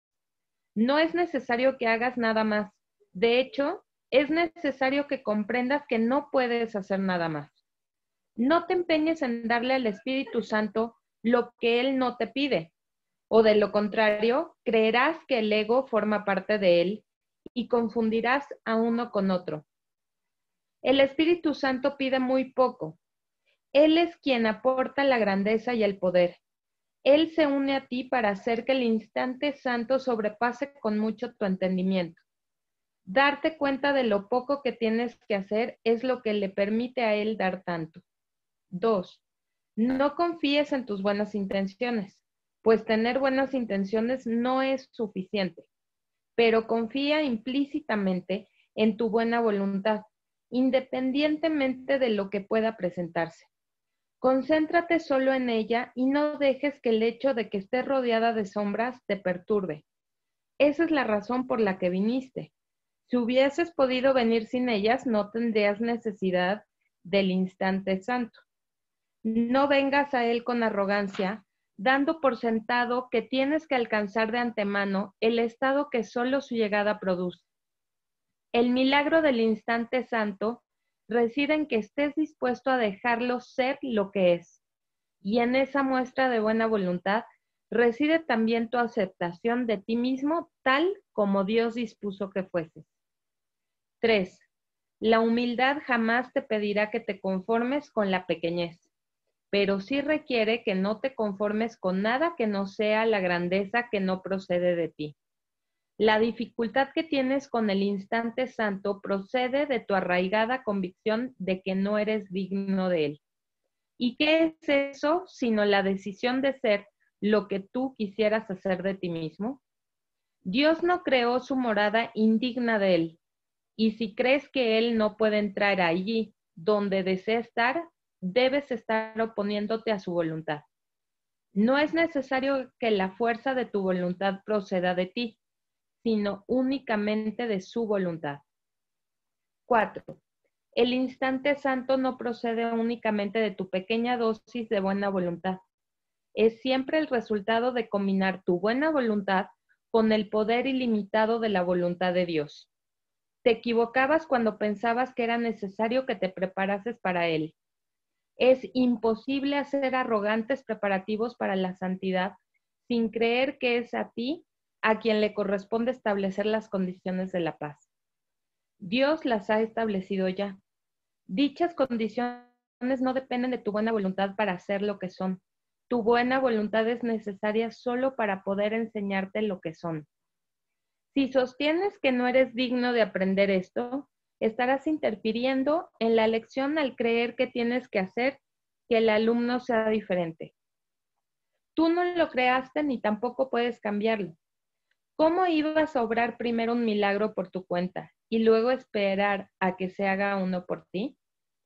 No es necesario que hagas nada más. De hecho, es necesario que comprendas que no puedes hacer nada más. No te empeñes en darle al Espíritu Santo lo que Él no te pide, o de lo contrario, creerás que el ego forma parte de Él y confundirás a uno con otro. El Espíritu Santo pide muy poco. Él es quien aporta la grandeza y el poder. Él se une a ti para hacer que el instante santo sobrepase con mucho tu entendimiento. Darte cuenta de lo poco que tienes que hacer es lo que le permite a Él dar tanto. Dos. No confíes en tus buenas intenciones, pues tener buenas intenciones no es suficiente, pero confía implícitamente en tu buena voluntad, independientemente de lo que pueda presentarse. Concéntrate solo en ella y no dejes que el hecho de que estés rodeada de sombras te perturbe. Esa es la razón por la que viniste. Si hubieses podido venir sin ellas, no tendrías necesidad del instante santo. No vengas a él con arrogancia, dando por sentado que tienes que alcanzar de antemano el estado que solo su llegada produce. El milagro del instante santo reside en que estés dispuesto a dejarlo ser lo que es. Y en esa muestra de buena voluntad reside también tu aceptación de ti mismo tal como Dios dispuso que fueses. Tres. La humildad jamás te pedirá que te conformes con la pequeñez, pero sí requiere que no te conformes con nada que no sea la grandeza que no procede de ti. La dificultad que tienes con el instante santo procede de tu arraigada convicción de que no eres digno de él. ¿Y qué es eso sino la decisión de ser lo que tú quisieras hacer de ti mismo? Dios no creó su morada indigna de él, y si crees que él no puede entrar allí donde desea estar, debes estar oponiéndote a su voluntad. No es necesario que la fuerza de tu voluntad proceda de ti, sino únicamente de su voluntad. Cuatro. El instante santo no procede únicamente de tu pequeña dosis de buena voluntad. Es siempre el resultado de combinar tu buena voluntad con el poder ilimitado de la voluntad de Dios. Te equivocabas cuando pensabas que era necesario que te preparases para Él. Es imposible hacer arrogantes preparativos para la santidad sin creer que es a ti a quien le corresponde establecer las condiciones de la paz. Dios las ha establecido ya. Dichas condiciones no dependen de tu buena voluntad para hacer lo que son. Tu buena voluntad es necesaria solo para poder enseñarte lo que son. Si sostienes que no eres digno de aprender esto, estarás interfiriendo en la lección al creer que tienes que hacer que el alumno sea diferente. Tú no lo creaste ni tampoco puedes cambiarlo. ¿Cómo ibas a obrar primero un milagro por tu cuenta y luego esperar a que se haga uno por ti?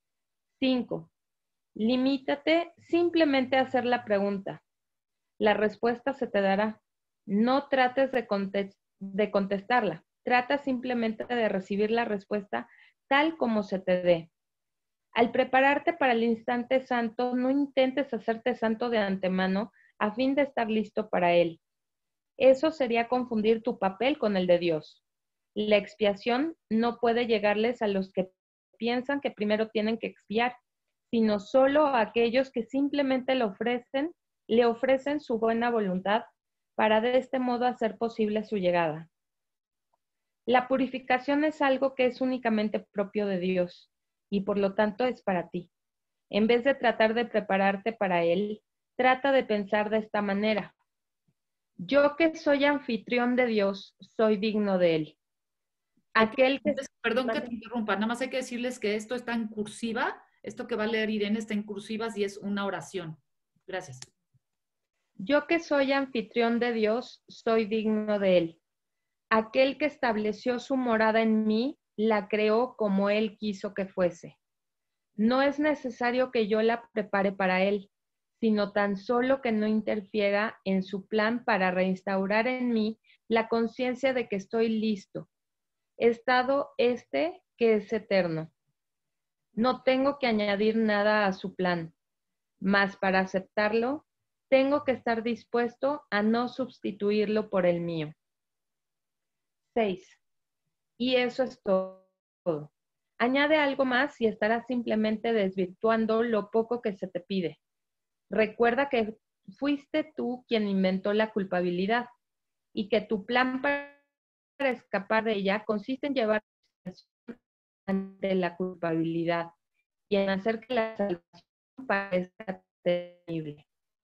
Cinco. Limítate simplemente a hacer la pregunta. La respuesta se te dará. No trates de, contest- de contestarla. Trata simplemente de recibir la respuesta tal como se te dé. Al prepararte para el instante santo, no intentes hacerte santo de antemano a fin de estar listo para él. Eso sería confundir tu papel con el de Dios. La expiación no puede llegarles a los que piensan que primero tienen que expiar, sino solo a aquellos que simplemente le ofrecen, le ofrecen su buena voluntad para de este modo hacer posible su llegada. La purificación es algo que es únicamente propio de Dios y por lo tanto es para ti. En vez de tratar de prepararte para Él, trata de pensar de esta manera. Yo que soy anfitrión de Dios, soy digno de Él. Aquel que... Perdón que te interrumpa, nada más hay que decirles que esto está en cursiva, esto que va a leer Irene está en cursivas y es una oración. Gracias. Yo que soy anfitrión de Dios, soy digno de Él. Aquel que estableció su morada en mí, la creó como Él quiso que fuese. No es necesario que yo la prepare para Él, sino tan solo que no interfiera en su plan para reinstaurar en mí la conciencia de que estoy listo. Estado este que es eterno. No tengo que añadir nada a su plan, mas para aceptarlo, tengo que estar dispuesto a no sustituirlo por el mío. seis. Y eso es todo. Añade algo más y estarás simplemente desvirtuando lo poco que se te pide. Recuerda que fuiste tú quien inventó la culpabilidad y que tu plan para escapar de ella consiste en llevar ante la culpabilidad y en hacer que la salvación parezca temible.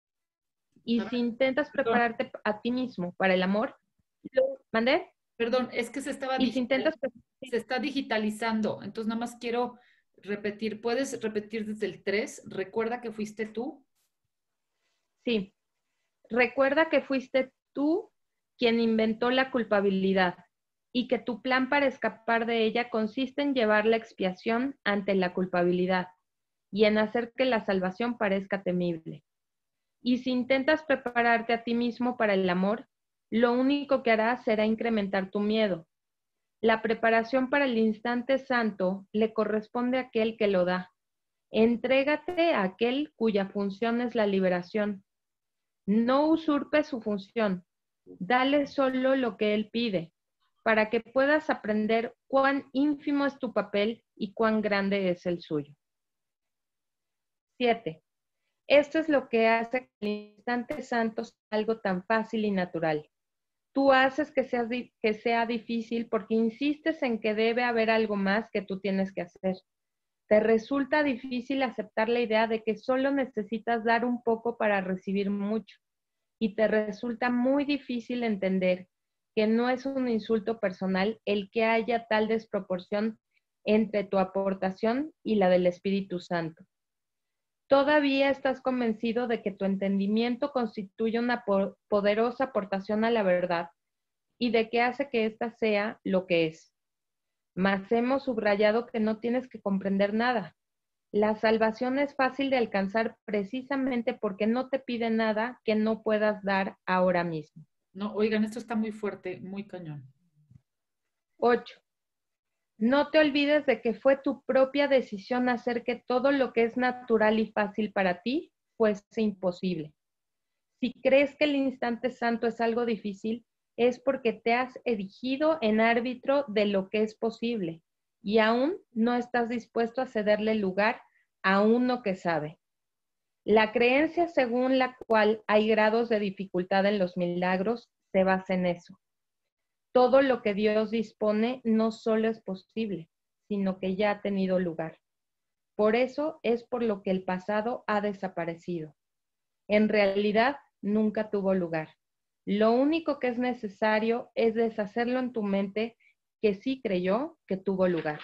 Y si intentas prepararte a ti mismo para el amor, lo mandé. Perdón, es que se estaba Y si intentas, se está digitalizando, entonces nada más quiero repetir, ¿puedes repetir desde el tres? Recuerda que fuiste tú. Sí, recuerda que fuiste tú quien inventó la culpabilidad y que tu plan para escapar de ella consiste en llevar la expiación ante la culpabilidad y en hacer que la salvación parezca temible. Y si intentas prepararte a ti mismo para el amor, lo único que harás será incrementar tu miedo. La preparación para el instante santo le corresponde a aquel que lo da. Entrégate a aquel cuya función es la liberación. No usurpes su función. Dale solo lo que él pide, para que puedas aprender cuán ínfimo es tu papel y cuán grande es el suyo. siete. Esto es lo que hace que el instante santo sea algo tan fácil y natural. Tú haces que sea, que sea difícil porque insistes en que debe haber algo más que tú tienes que hacer. Te resulta difícil aceptar la idea de que solo necesitas dar un poco para recibir mucho. Y te resulta muy difícil entender que no es un insulto personal el que haya tal desproporción entre tu aportación y la del Espíritu Santo. Todavía estás convencido de que tu entendimiento constituye una poderosa aportación a la verdad y de que hace que ésta sea lo que es. Mas hemos subrayado que no tienes que comprender nada. La salvación es fácil de alcanzar precisamente porque no te pide nada que no puedas dar ahora mismo. No, oigan, esto está muy fuerte, muy cañón. ocho. No te olvides de que fue tu propia decisión hacer que todo lo que es natural y fácil para ti fuese imposible. Si crees que el instante santo es algo difícil, es porque te has erigido en árbitro de lo que es posible y aún no estás dispuesto a cederle lugar a uno que sabe. La creencia según la cual hay grados de dificultad en los milagros se basa en eso. Todo lo que Dios dispone no solo es posible, sino que ya ha tenido lugar. Por eso es por lo que el pasado ha desaparecido. En realidad, nunca tuvo lugar. Lo único que es necesario es deshacerlo en tu mente que sí creyó que tuvo lugar.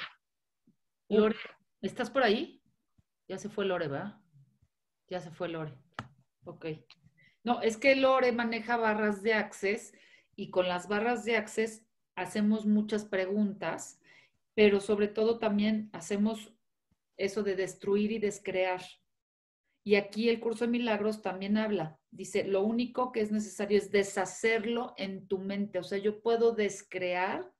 Lore, ¿estás por ahí? Ya se fue Lore, ¿verdad? Ya se fue Lore. Ok. No, es que Lore maneja barras de Access y con las barras de Access hacemos muchas preguntas, pero sobre todo también hacemos eso de destruir y descrear. Y aquí el curso de milagros también habla. Dice, lo único que es necesario es deshacerlo en tu mente. O sea, yo puedo descrear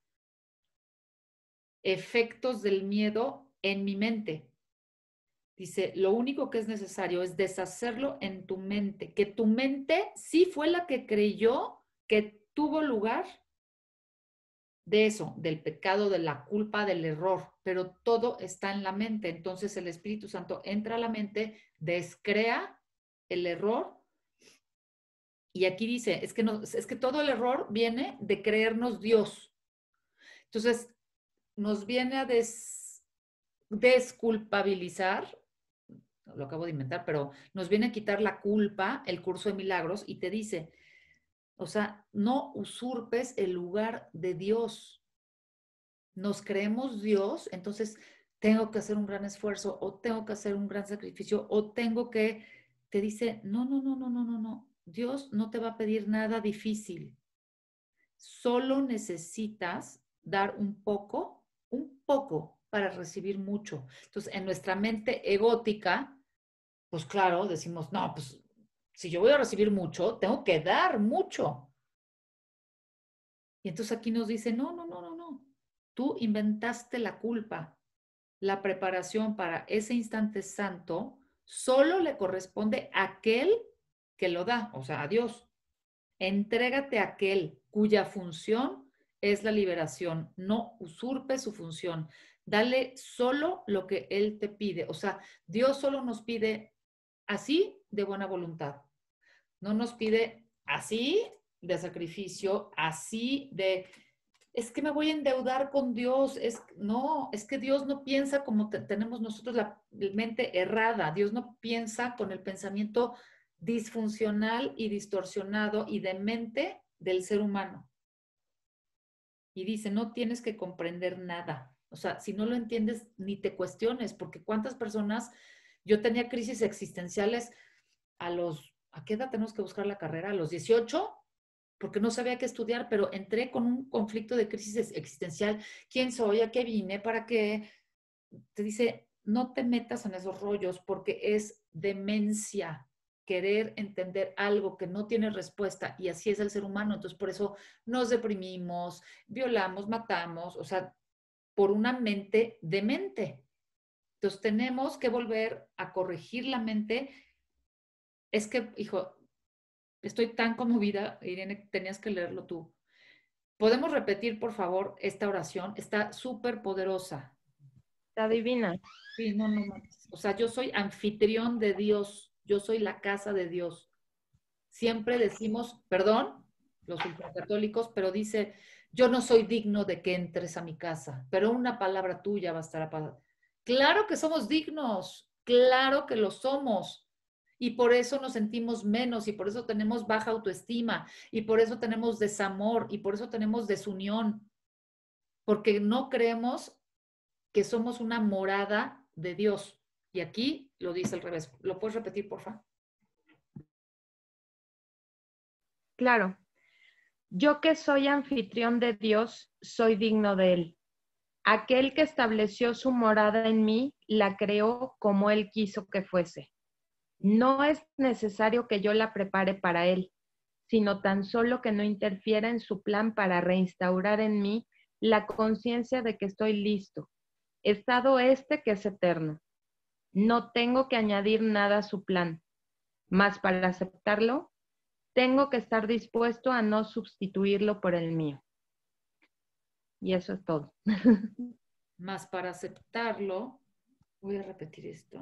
efectos del miedo en mi mente. Dice, lo único que es necesario es deshacerlo en tu mente. Que tu mente sí fue la que creyó que tuvo lugar de eso, del pecado, de la culpa, del error, pero todo está en la mente. Entonces el Espíritu Santo entra a la mente, descrea el error. Y aquí dice, es que, no, es que todo el error viene de creernos Dios. Entonces, nos viene a des, desculpabilizar, lo acabo de inventar, pero nos viene a quitar la culpa el curso de milagros y te dice, O sea, no usurpes el lugar de Dios. Nos creemos Dios, entonces tengo que hacer un gran esfuerzo o tengo que hacer un gran sacrificio o tengo que, te dice, no, no, no, no, no, no, no. Dios no te va a pedir nada difícil. Solo necesitas dar un poco, un poco para recibir mucho. Entonces, en nuestra mente egótica, pues claro, decimos, no, pues si yo voy a recibir mucho, tengo que dar mucho. Y entonces aquí nos dice, no, no, no, no, no. Tú inventaste la culpa. La preparación para ese instante santo solo le corresponde a aquel que lo da, o sea, a Dios. Entrégate a aquel cuya función es la liberación. No usurpe su función. Dale solo lo que Él te pide. O sea, Dios solo nos pide así de buena voluntad. No nos pide así de sacrificio, así de, es que me voy a endeudar con Dios. Es, no, es que Dios no piensa como te, tenemos nosotros la mente errada. Dios no piensa con el pensamiento disfuncional y distorsionado y demente del ser humano. Y dice, no tienes que comprender nada. O sea, si no lo entiendes, ni te cuestiones, porque cuántas personas, yo tenía crisis existenciales a los, ¿a qué edad tenemos que buscar la carrera? A los dieciocho, porque no sabía qué estudiar, pero entré con un conflicto de crisis existencial. ¿Quién soy? ¿A qué vine? ¿Para qué? Te dice, no te metas en esos rollos porque es demencia querer entender algo que no tiene respuesta y así es el ser humano. Entonces, por eso nos deprimimos, violamos, matamos, o sea, por una mente demente. Entonces, tenemos que volver a corregir la mente. Es que, hijo, estoy tan conmovida, Irene, tenías que leerlo tú. ¿Podemos repetir, por favor, esta oración? Está súper poderosa. Está divina. Sí, no, no manches. O sea, yo soy anfitrión de Dios, yo soy la casa de Dios. Siempre decimos, perdón, los ultracatólicos, pero dice, yo no soy digno de que entres a mi casa, pero una palabra tuya bastará para... Claro que somos dignos, claro que lo somos. Y por eso nos sentimos menos, y por eso tenemos baja autoestima, y por eso tenemos desamor, y por eso tenemos desunión, porque no creemos que somos una morada de Dios. Y aquí lo dice al revés. ¿Lo puedes repetir, por favor? Claro. Yo que soy anfitrión de Dios, soy digno de Él. Aquel que estableció su morada en mí, la creó como Él quiso que fuese. No es necesario que yo la prepare para Él, sino tan solo que no interfiera en su plan para reinstaurar en mí la conciencia de que estoy listo, estado este que es eterno. No tengo que añadir nada a su plan, mas para aceptarlo, tengo que estar dispuesto a no sustituirlo por el mío. Y eso es todo. Más para aceptarlo, voy a repetir esto.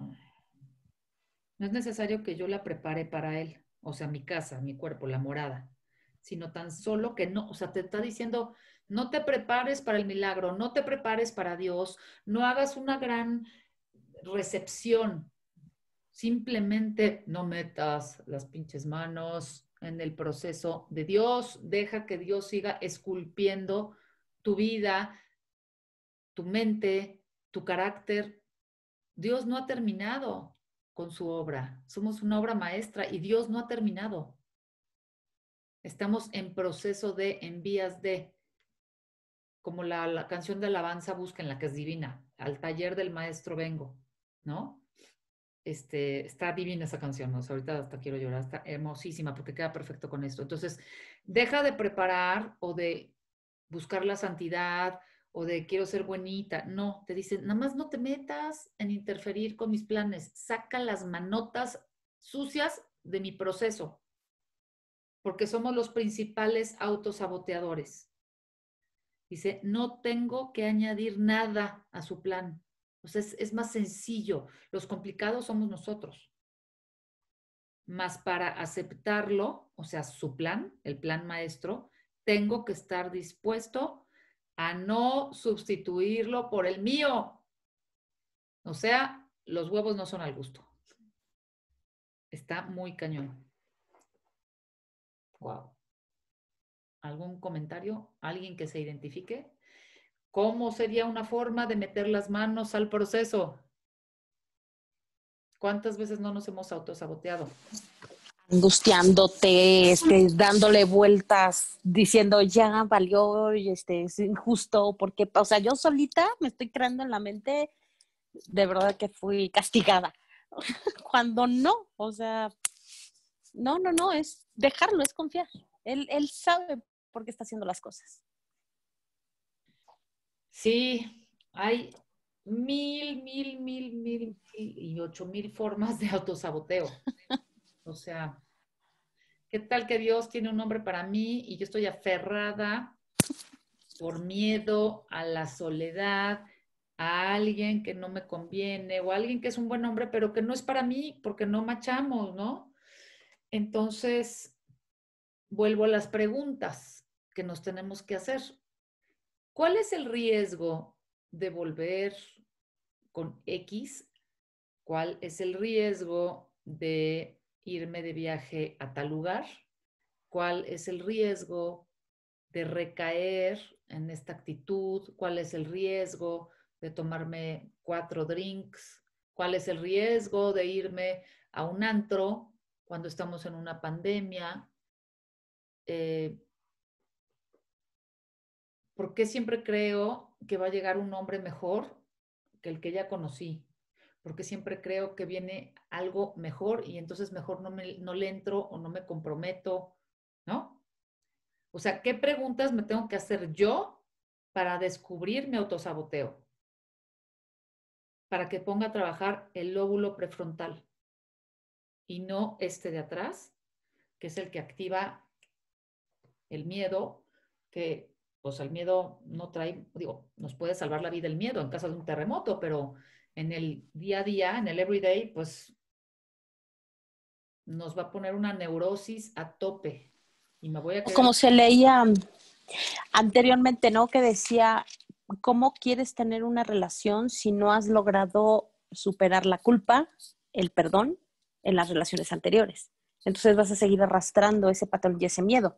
No es necesario que yo la prepare para él, o sea, mi casa, mi cuerpo, la morada, sino tan solo que no, o sea, te está diciendo, no te prepares para el milagro, no te prepares para Dios, no hagas una gran recepción, simplemente no metas las pinches manos en el proceso de Dios, deja que Dios siga esculpiendo tu vida, tu mente, tu carácter. Dios no ha terminado con su obra. Somos una obra maestra y Dios no ha terminado. Estamos en proceso de, en vías de, como la, la canción de alabanza Busquen, la que es divina. Al taller del maestro vengo, ¿no? Este, está divina esa canción, ¿no? O sea, ahorita hasta quiero llorar, está hermosísima porque queda perfecto con esto. Entonces, deja de preparar o de buscar la santidad o de quiero ser buenita. No, te dicen, nada más no te metas en interferir con mis planes. Saca las manotas sucias de mi proceso, porque somos los principales autosaboteadores. Dice, no tengo que añadir nada a su plan. O sea, es, es más sencillo. Los complicados somos nosotros. Más para aceptarlo, o sea, su plan, el plan maestro, tengo que estar dispuesto a no sustituirlo por el mío. O sea, los huevos no son al gusto. Está muy cañón. Wow. ¿Algún comentario? ¿Alguien que se identifique? ¿Cómo sería una forma de meter las manos al proceso? ¿Cuántas veces no nos hemos autosaboteado? Angustiándote, este, dándole vueltas, diciendo ya valió, y este, es injusto, porque, o sea, yo solita me estoy creando en la mente, de verdad que fui castigada, cuando no, o sea, no, no, no, es dejarlo, es confiar. Él, él sabe por qué está haciendo las cosas. Sí, hay mil, mil, mil, mil, mil y ocho mil formas de autosaboteo. O sea, ¿qué tal que Dios tiene un nombre para mí y yo estoy aferrada por miedo a la soledad, a alguien que no me conviene o a alguien que es un buen hombre, pero que no es para mí porque no machamos, ¿no? Entonces, vuelvo a las preguntas que nos tenemos que hacer. ¿Cuál es el riesgo de volver con X? ¿Cuál es el riesgo de irme de viaje a tal lugar? ¿Cuál es el riesgo de recaer en esta actitud? ¿Cuál es el riesgo de tomarme cuatro drinks? ¿Cuál es el riesgo de irme a un antro cuando estamos en una pandemia? Eh, ¿Por qué siempre creo que va a llegar un hombre mejor que el que ya conocí? Porque siempre creo que viene algo mejor y entonces mejor no, me, no le entro o no me comprometo, ¿no? O sea, ¿qué preguntas me tengo que hacer yo para descubrir mi autosaboteo? Para que ponga a trabajar el lóbulo prefrontal y no este de atrás, que es el que activa el miedo, que pues el miedo no trae, digo, nos puede salvar la vida el miedo en caso de un terremoto, pero en el día a día, en el everyday, pues nos va a poner una neurosis a tope y me voy a querer... Como se leía anteriormente, ¿no? Que decía, ¿cómo quieres tener una relación si no has logrado superar la culpa, el perdón en las relaciones anteriores? Entonces vas a seguir arrastrando ese patrón y ese miedo.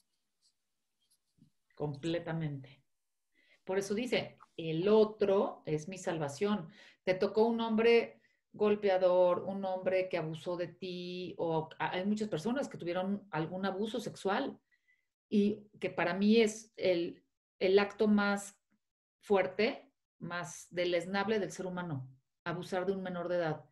Completamente. Por eso dice, el otro es mi salvación. Te tocó un hombre golpeador, un hombre que abusó de ti, o hay muchas personas que tuvieron algún abuso sexual y que para mí es el, el acto más fuerte, más deleznable del ser humano, abusar de un menor de edad.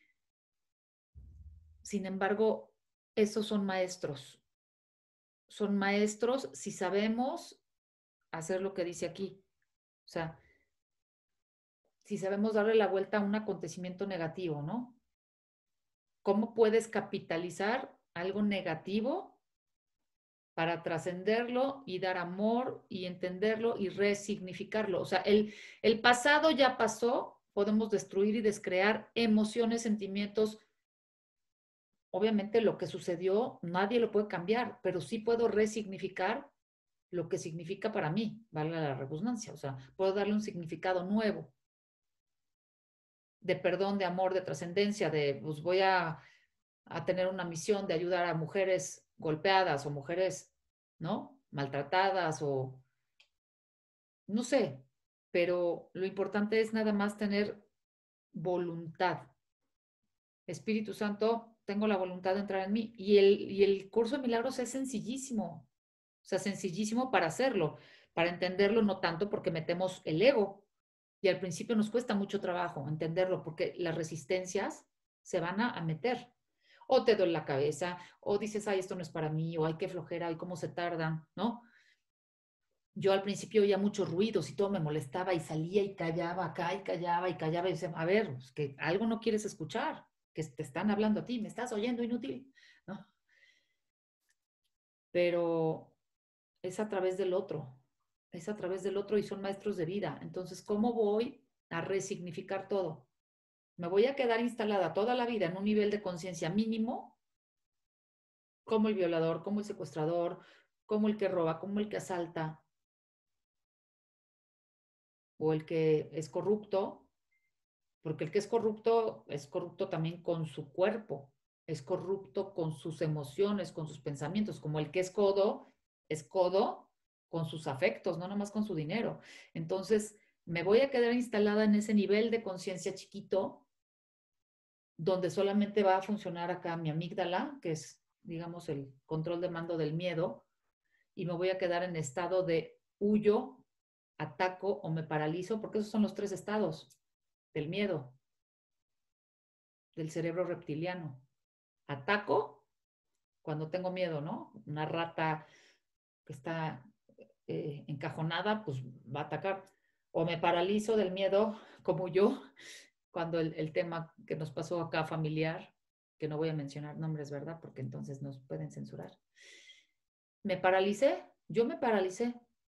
Sin embargo, esos son maestros. Son maestros si sabemos hacer lo que dice aquí. O sea, si sabemos darle la vuelta a un acontecimiento negativo, ¿no? ¿Cómo puedes capitalizar algo negativo para trascenderlo y dar amor y entenderlo y resignificarlo? O sea, el, el pasado ya pasó, podemos destruir y descrear emociones, sentimientos. Obviamente lo que sucedió nadie lo puede cambiar, pero sí puedo resignificar lo que significa para mí, valga la redundancia. O sea, puedo darle un significado nuevo de perdón, de amor, de trascendencia, de pues voy a, a tener una misión de ayudar a mujeres golpeadas o mujeres, ¿no? Maltratadas o no sé, pero lo importante es nada más tener voluntad. Espíritu Santo, tengo la voluntad de entrar en mí. Y el, y el curso de milagros es sencillísimo, o sea, sencillísimo para hacerlo, para entenderlo no tanto porque metemos el ego. Y al principio nos cuesta mucho trabajo entenderlo porque las resistencias se van a, a meter. O te duele la cabeza, o dices, ay, esto no es para mí, o ay, qué flojera, y cómo se tardan, ¿no? Yo al principio oía muchos ruidos y todo me molestaba y salía y callaba acá y callaba y callaba y decía, a ver, pues que algo no quieres escuchar, que te están hablando a ti, me estás oyendo inútil, ¿no? Pero es a través del otro, es a través del otro y son maestros de vida. Entonces, ¿cómo voy a resignificar todo? ¿Me voy a quedar instalada toda la vida en un nivel de conciencia mínimo, como el violador, como el secuestrador, como el que roba, como el que asalta o el que es corrupto? Porque el que es corrupto es corrupto también con su cuerpo, es corrupto con sus emociones, con sus pensamientos, como el que es codo es codo con sus afectos, no nomás con su dinero. Entonces, me voy a quedar instalada en ese nivel de conciencia chiquito, donde solamente va a funcionar acá mi amígdala, que es, digamos, el control de mando del miedo, y me voy a quedar en estado de huyo, ataco o me paralizo, porque esos son los tres estados del miedo, del cerebro reptiliano. Ataco cuando tengo miedo, ¿no? Una rata que está eh, encajonada, pues va a atacar. O me paralizo del miedo, como yo, cuando el, el tema que nos pasó acá familiar, que no voy a mencionar nombres, ¿verdad? Porque entonces nos pueden censurar. Me paralicé, yo me paralicé.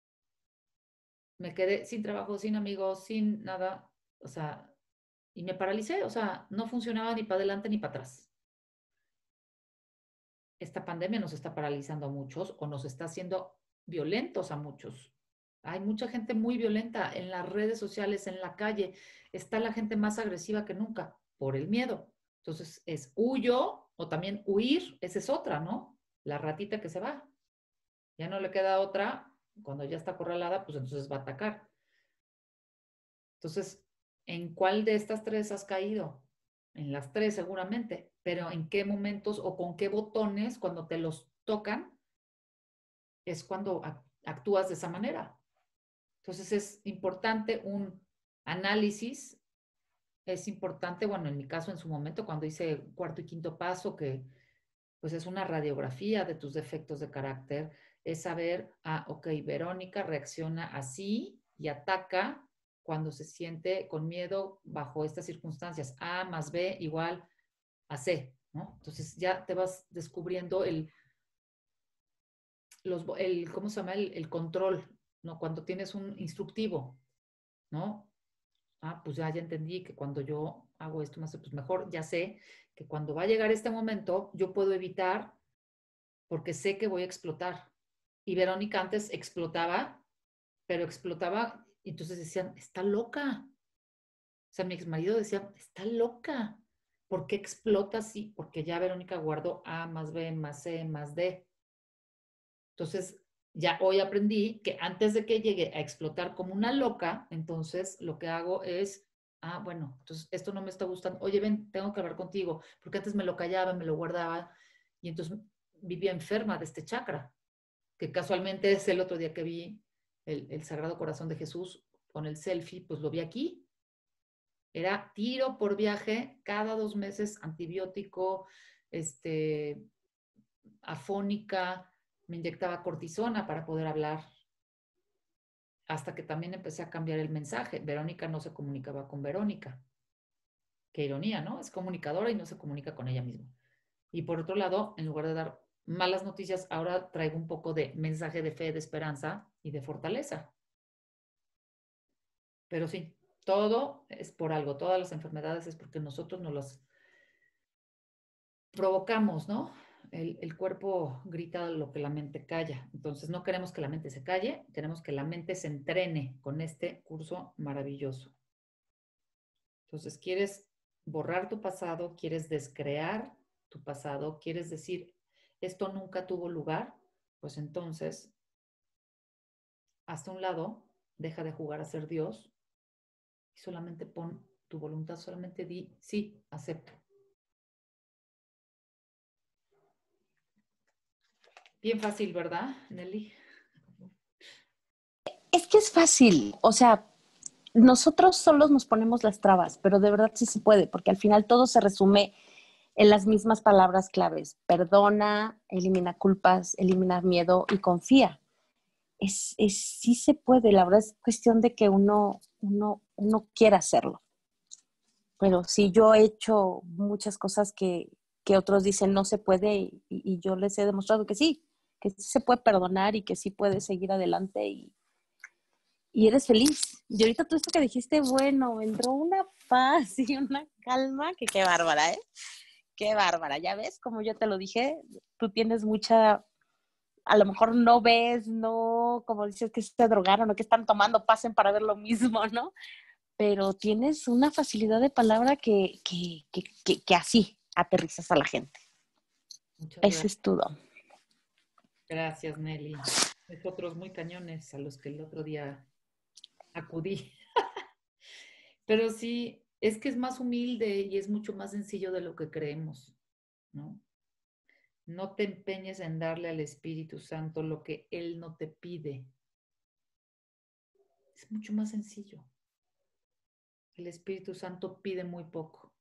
Me quedé sin trabajo, sin amigos, sin nada, o sea, y me paralicé, o sea, no funcionaba ni para adelante ni para atrás. Esta pandemia nos está paralizando a muchos o nos está haciendo violentos a muchos. Hay mucha gente muy violenta en las redes sociales, en la calle. Está la gente más agresiva que nunca por el miedo. Entonces es huyo o también huir, esa es otra, ¿no? La ratita que se va. Ya no le queda otra, cuando ya está acorralada, pues entonces va a atacar. Entonces, ¿en cuál de estas tres has caído? En las tres seguramente, pero ¿en qué momentos o con qué botones cuando te los tocan es cuando actúas de esa manera? Entonces es importante un análisis, es importante, bueno, en mi caso en su momento cuando hice cuarto y quinto paso, que pues es una radiografía de tus defectos de carácter, es saber, ah, ok, Verónica reacciona así y ataca cuando se siente con miedo bajo estas circunstancias. A más B igual a C, ¿no? Entonces ya te vas descubriendo el, los, el ¿cómo se llama? El, el control, ¿no? Cuando tienes un instructivo, ¿no? Ah, pues ya, ya entendí que cuando yo hago esto, más, pues mejor ya sé que cuando va a llegar este momento, yo puedo evitar porque sé que voy a explotar. Y Verónica antes explotaba, pero explotaba y entonces decían, está loca. O sea, mi exmarido decía, está loca. ¿Por qué explota así? Porque ya Verónica guardó A más B más C más D. Entonces, ya hoy aprendí que antes de que llegue a explotar como una loca, entonces lo que hago es, ah, bueno, entonces esto no me está gustando. Oye, ven, tengo que hablar contigo, porque antes me lo callaba, me lo guardaba y entonces vivía enferma de este chakra, que casualmente es el otro día que vi el, el Sagrado Corazón de Jesús con el selfie, pues lo vi aquí. Era tiro por viaje, cada dos meses antibiótico, este, afónica, me inyectaba cortisona para poder hablar, hasta que también empecé a cambiar el mensaje. Verónica no se comunicaba con Verónica. Qué ironía, ¿no? Es comunicadora y no se comunica con ella misma. Y por otro lado, en lugar de dar malas noticias, ahora traigo un poco de mensaje de fe, de esperanza y de fortaleza. Pero sí, todo es por algo, todas las enfermedades es porque nosotros nos las provocamos, ¿no? El, el, cuerpo grita lo que la mente calla. Entonces no queremos que la mente se calle, queremos que la mente se entrene con este curso maravilloso. Entonces, ¿quieres borrar tu pasado? ¿Quieres descrear tu pasado? ¿Quieres decir, esto nunca tuvo lugar? Pues entonces, hasta un lado, deja de jugar a ser Dios y solamente pon tu voluntad, solamente di, sí, acepto. Bien fácil, ¿verdad, Nelly? Es que es fácil, o sea, nosotros solos nos ponemos las trabas, pero de verdad sí se puede, porque al final todo se resume en las mismas palabras claves. Perdona, elimina culpas, elimina miedo y confía. Es, es, sí se puede, la verdad es cuestión de que uno, uno, uno quiera hacerlo. Pero sí, yo he hecho muchas cosas que, que otros dicen no se puede y, y yo les he demostrado que sí, que sí se puede perdonar y que sí puedes seguir adelante y, y eres feliz. Y ahorita todo esto que dijiste, bueno, entró una paz y una calma, que qué bárbara, ¿eh? Qué bárbara, ya ves, como yo te lo dije, tú tienes mucha, a lo mejor no ves, no, como dices, que se drogaron o que están tomando, pasen para ver lo mismo, ¿no? Pero tienes una facilidad de palabra que, que, que, que, que así aterrizas a la gente. Muchas Ese gracias. es todo. Gracias, Nelly. Es otros muy cañones a los que el otro día acudí. Pero sí, es que es más humilde y es mucho más sencillo de lo que creemos, ¿no? No te empeñes en darle al Espíritu Santo lo que Él no te pide. Es mucho más sencillo. El Espíritu Santo pide muy poco.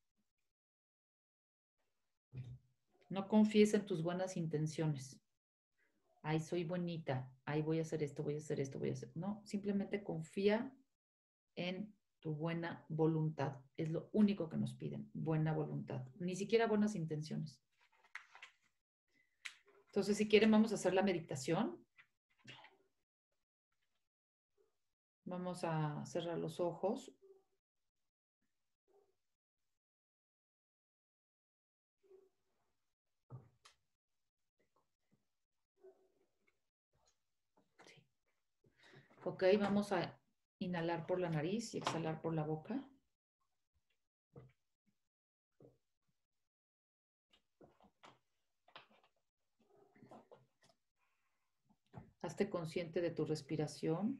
No confíes en tus buenas intenciones. Ay, soy bonita. Ay, voy a hacer esto, voy a hacer esto, voy a hacer. No, simplemente confía en tu buena voluntad. Es lo único que nos piden, buena voluntad. Ni siquiera buenas intenciones. Entonces, si quieren, vamos a hacer la meditación. Vamos a cerrar los ojos. Sí. Ok, vamos a inhalar por la nariz y exhalar por la boca. Hazte consciente de tu respiración.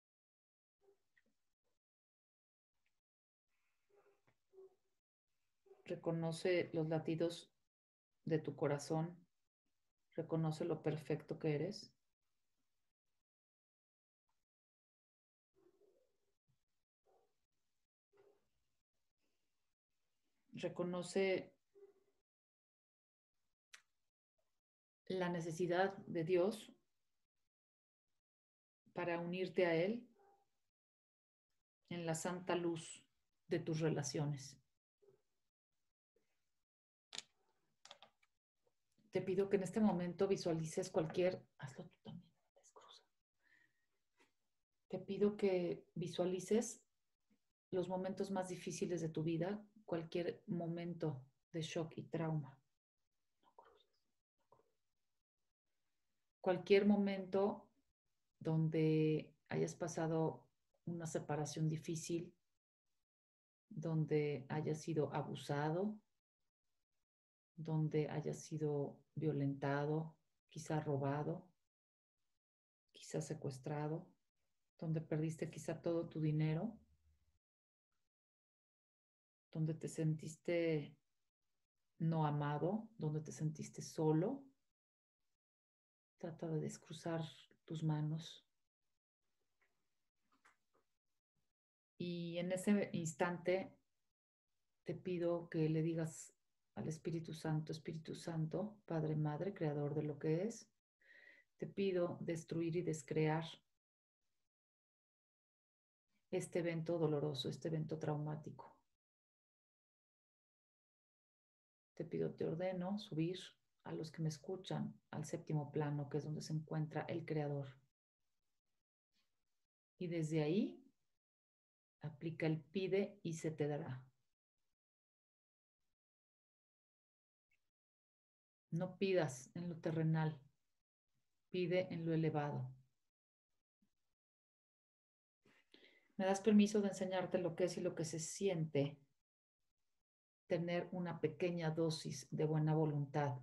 Reconoce los latidos de tu corazón. Reconoce lo perfecto que eres. Reconoce la necesidad de Dios para unirte a Él en la santa luz de tus relaciones. Te pido que en este momento visualices cualquier, hazlo tú también, descruza. Te pido que visualices los momentos más difíciles de tu vida, cualquier momento de shock y trauma. No cruces, no cruces. Cualquier momento donde hayas pasado una separación difícil, donde hayas sido abusado, donde hayas sido violentado, quizá robado, quizá secuestrado, donde perdiste quizá todo tu dinero, donde te sentiste no amado, donde te sentiste solo. Trata de descruzar tus manos. Y en ese instante te pido que le digas al Espíritu Santo, Espíritu Santo, Padre, Madre, Creador de lo que es, te pido destruir y descrear este evento doloroso, este evento traumático. Te pido, te ordeno subir a los que me escuchan al séptimo plano, que es donde se encuentra el Creador. Y desde ahí aplica el pide y se te dará. No pidas en lo terrenal, pide en lo elevado. ¿Me das permiso de enseñarte lo que es y lo que se siente tener una pequeña dosis de buena voluntad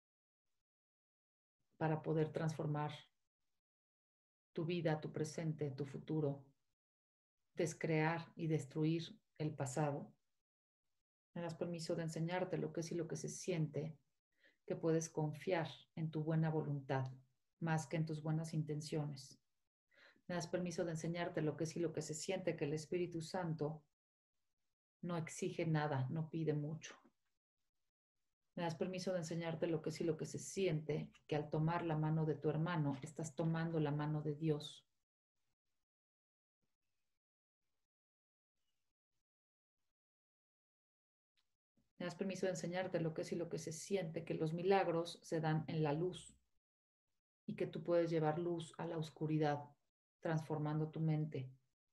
para poder transformar tu vida, tu presente, tu futuro, descrear y destruir el pasado? ¿Me das permiso de enseñarte lo que es y lo que se siente que puedes confiar en tu buena voluntad más que en tus buenas intenciones? ¿Me das permiso de enseñarte lo que es y lo que se siente que el Espíritu Santo no exige nada, no pide mucho? ¿Me das permiso de enseñarte lo que es y lo que se siente que al tomar la mano de tu hermano estás tomando la mano de Dios? ¿Me das permiso de enseñarte lo que es y lo que se siente que los milagros se dan en la luz y que tú puedes llevar luz a la oscuridad, transformando tu mente?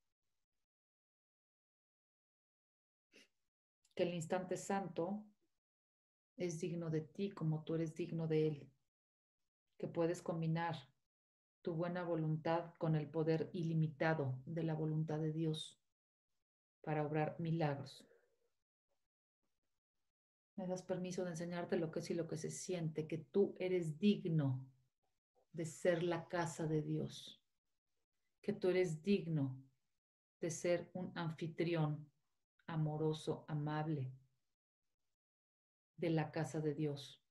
Que el instante santo es digno de ti como tú eres digno de él. Que puedes combinar tu buena voluntad con el poder ilimitado de la voluntad de Dios para obrar milagros. Me das permiso de enseñarte lo que es y lo que se siente, que tú eres digno de ser la casa de Dios, que tú eres digno de ser un anfitrión amoroso, amable de la casa de Dios.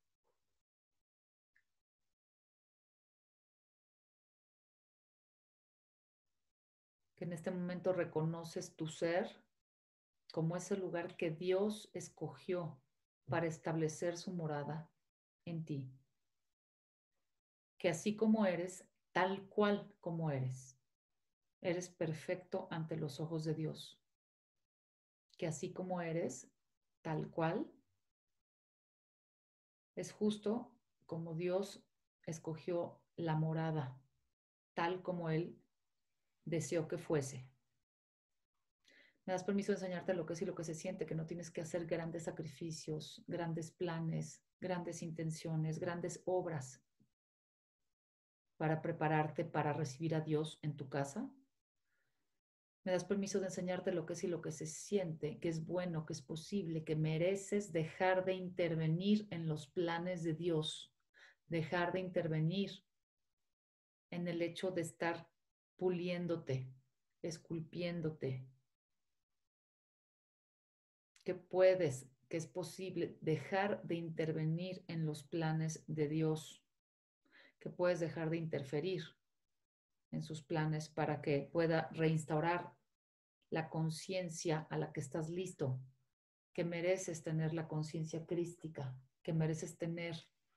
Que en este momento reconoces tu ser como ese lugar que Dios escogió para establecer su morada en ti. Que así como eres, tal cual como eres, eres perfecto ante los ojos de Dios. Que así como eres, tal cual, es justo como Dios escogió la morada, tal como Él deseó que fuese. Me das permiso de enseñarte lo que es y lo que se siente, que no tienes que hacer grandes sacrificios, grandes planes, grandes intenciones, grandes obras para prepararte para recibir a Dios en tu casa. Me das permiso de enseñarte lo que es y lo que se siente, que es bueno, que es posible, que mereces dejar de intervenir en los planes de Dios, dejar de intervenir en el hecho de estar puliéndote, esculpiéndote, que puedes, que es posible dejar de intervenir en los planes de Dios, que puedes dejar de interferir en sus planes para que pueda reinstaurar la conciencia a la que estás listo, que mereces tener la conciencia crística, que mereces tener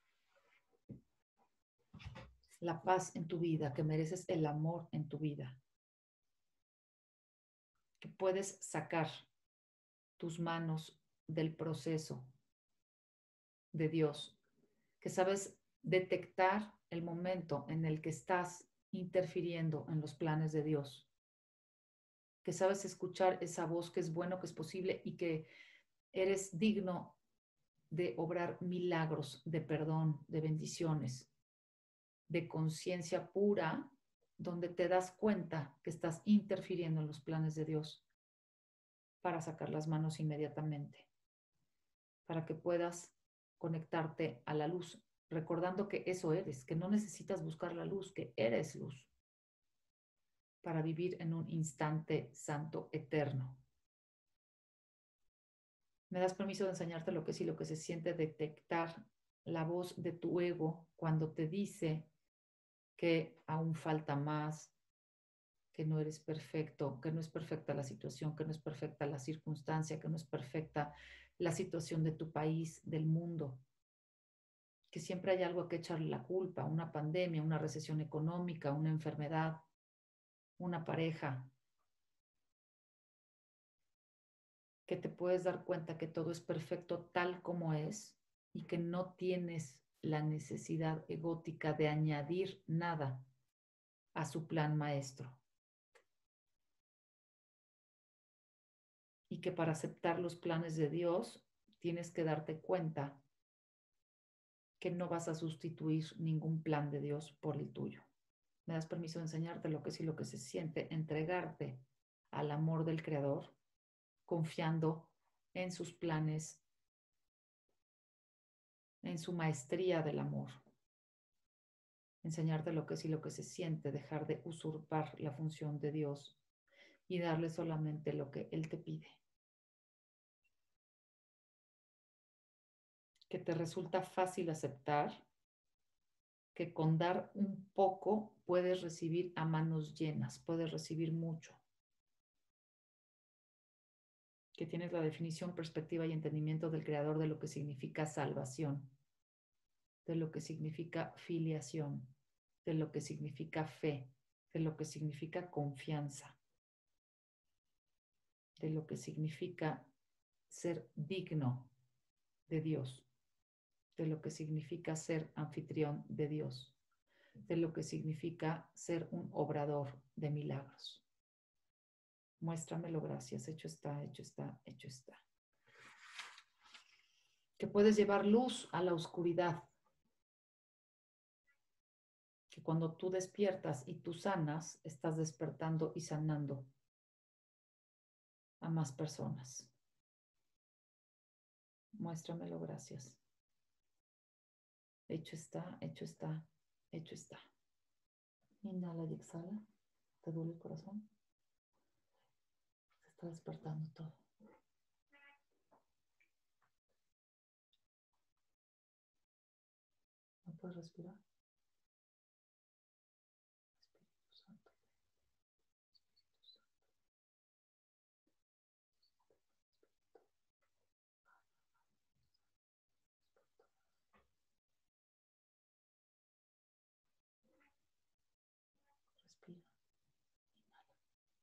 la paz en tu vida, que mereces el amor en tu vida, que puedes sacar tus manos del proceso de Dios, que sabes detectar el momento en el que estás interfiriendo en los planes de Dios, que sabes escuchar esa voz que es bueno, que es posible y que eres digno de obrar milagros de perdón, de bendiciones, de conciencia pura, donde te das cuenta que estás interfiriendo en los planes de Dios para sacar las manos inmediatamente, para que puedas conectarte a la luz, recordando que eso eres, que no necesitas buscar la luz, que eres luz, para vivir en un instante santo eterno. Me das permiso de enseñarte lo que es y lo que se siente, detectar la voz de tu ego cuando te dice que aún falta más, que no eres perfecto, que no es perfecta la situación, que no es perfecta la circunstancia, que no es perfecta la situación de tu país, del mundo, que siempre hay algo a que echarle la culpa, una pandemia, una recesión económica, una enfermedad, una pareja, que te puedes dar cuenta que todo es perfecto tal como es y que no tienes la necesidad egótica de añadir nada a su plan maestro. Y que para aceptar los planes de Dios tienes que darte cuenta que no vas a sustituir ningún plan de Dios por el tuyo. Me das permiso de enseñarte lo que es y lo que se siente, entregarte al amor del Creador, confiando en sus planes, en su maestría del amor. Enseñarte lo que es y lo que se siente, dejar de usurpar la función de Dios y darle solamente lo que Él te pide. Que te resulta fácil aceptar que con dar un poco puedes recibir a manos llenas, puedes recibir mucho. Que tienes la definición, perspectiva y entendimiento del Creador de lo que significa salvación, de lo que significa filiación, de lo que significa fe, de lo que significa confianza, de lo que significa ser digno de Dios, de lo que significa ser anfitrión de Dios, de lo que significa ser un obrador de milagros. Muéstramelo, gracias. Hecho está, hecho está, hecho está. Que puedes llevar luz a la oscuridad. Que cuando tú despiertas y tú sanas, estás despertando y sanando a más personas. Muéstramelo, gracias. Hecho está, hecho está, Hecho está. Inhala y exhala. ¿Te duele el corazón? Se está despertando todo. ¿No puedes respirar? Espíritu Santo. Espíritu Santo. Respira. Inhala.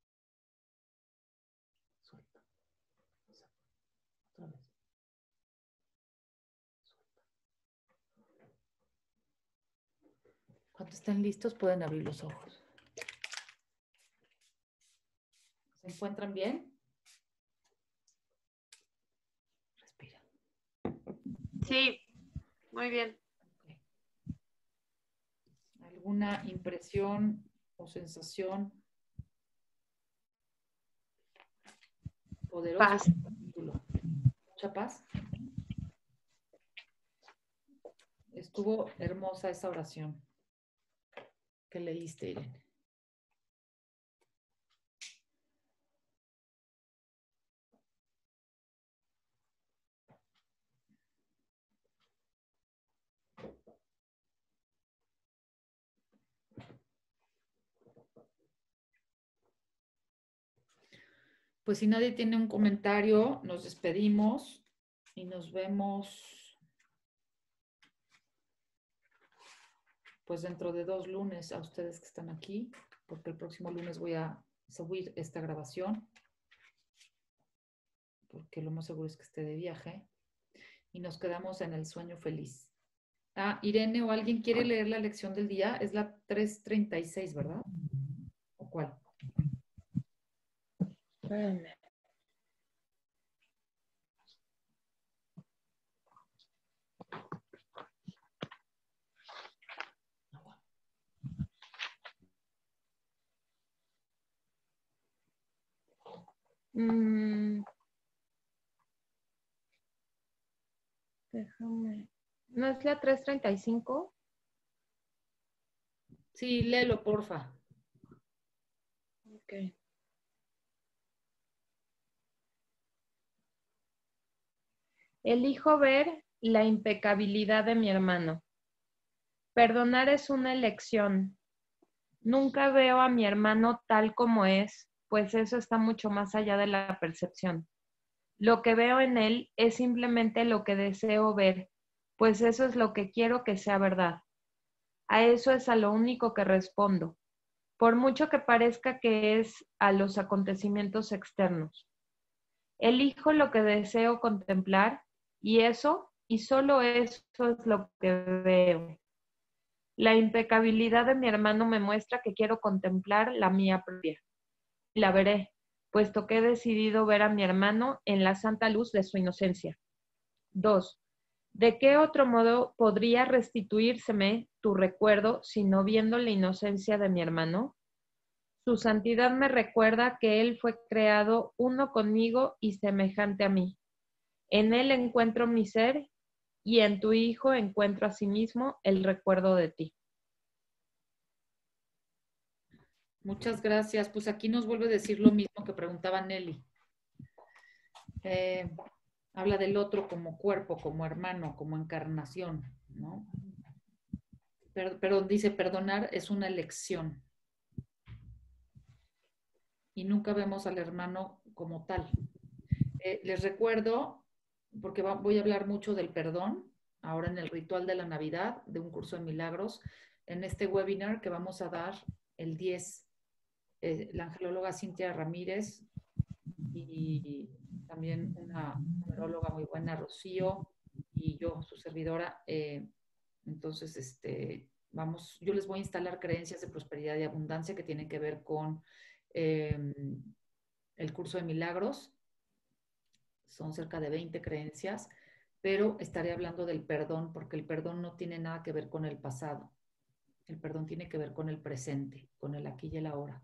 Suelta. Otra vez. Suelta. Cuando estén listos pueden abrir los ojos. ¿Se encuentran bien? Respira. Sí, muy bien. Okay. ¿Alguna impresión o sensación poderosa? Paz. Mucha paz. Estuvo hermosa esa oración que leíste, Irene. Pues si nadie tiene un comentario, nos despedimos y nos vemos pues dentro de dos lunes a ustedes que están aquí, porque el próximo lunes voy a subir esta grabación, porque lo más seguro es que esté de viaje, y nos quedamos en el sueño feliz. Ah, Irene o alguien quiere leer la lección del día, es la trescientos treinta y seis, ¿verdad? ¿O cuál? Espérenme. Mm, déjame. ¿No es la trescientos treinta y cinco? Sí, léelo, porfa. Ok. Elijo ver la impecabilidad de mi hermano. Perdonar es una elección. Nunca veo a mi hermano tal como es, pues eso está mucho más allá de la percepción. Lo que veo en él es simplemente lo que deseo ver, pues eso es lo que quiero que sea verdad. A eso es a lo único que respondo, por mucho que parezca que es a los acontecimientos externos. Elijo lo que deseo contemplar y eso, y solo eso es lo que veo. La impecabilidad de mi hermano me muestra que quiero contemplar la mía propia. Y la veré, puesto que he decidido ver a mi hermano en la santa luz de su inocencia. Dos. ¿De qué otro modo podría restituírseme tu recuerdo sino viendo la inocencia de mi hermano? Su santidad me recuerda que él fue creado uno conmigo y semejante a mí. En él encuentro mi ser y en tu Hijo encuentro asimismo el recuerdo de ti. Muchas gracias. Pues aquí nos vuelve a decir lo mismo que preguntaba Nelly. Eh, habla del otro como cuerpo, como hermano, como encarnación, ¿no? Pero, pero dice, perdonar es una elección. Y nunca vemos al hermano como tal. Eh, les recuerdo, porque va, voy a hablar mucho del perdón, ahora en el ritual de la Navidad, de un curso de milagros, en este webinar que vamos a dar el diez, eh, la angelóloga Cintia Ramírez y también una numeróloga muy buena, Rocío, y yo, su servidora. Eh, entonces, este, vamos, yo les voy a instalar creencias de prosperidad y abundancia que tienen que ver con eh, el curso de milagros. Son cerca de veinte creencias, pero estaré hablando del perdón porque el perdón no tiene nada que ver con el pasado. El perdón tiene que ver con el presente, con el aquí y el ahora.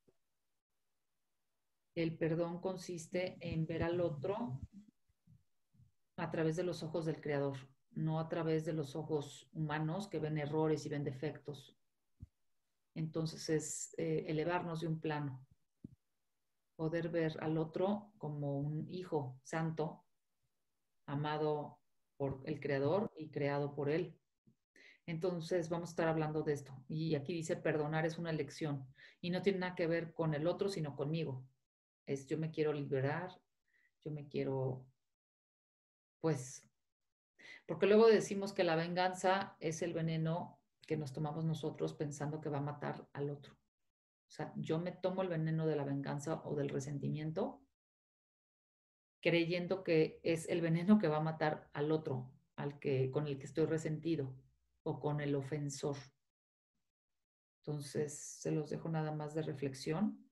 El perdón consiste en ver al otro a través de los ojos del Creador. no a través de los ojos humanos que ven errores y ven defectos. Entonces es eh, elevarnos de un plano, poder ver al otro como un hijo santo, amado por el Creador y creado por Él. Entonces vamos a estar hablando de esto. Y aquí dice, perdonar es una elección. Y no tiene nada que ver con el otro, sino conmigo. Es yo me quiero liberar, yo me quiero, pues, porque luego decimos que la venganza es el veneno que nos tomamos nosotros pensando que va a matar al otro. O sea, yo me tomo el veneno de la venganza o del resentimiento creyendo que es el veneno que va a matar al otro, al que, con el que estoy resentido o con el ofensor. Entonces, se los dejo nada más de reflexión.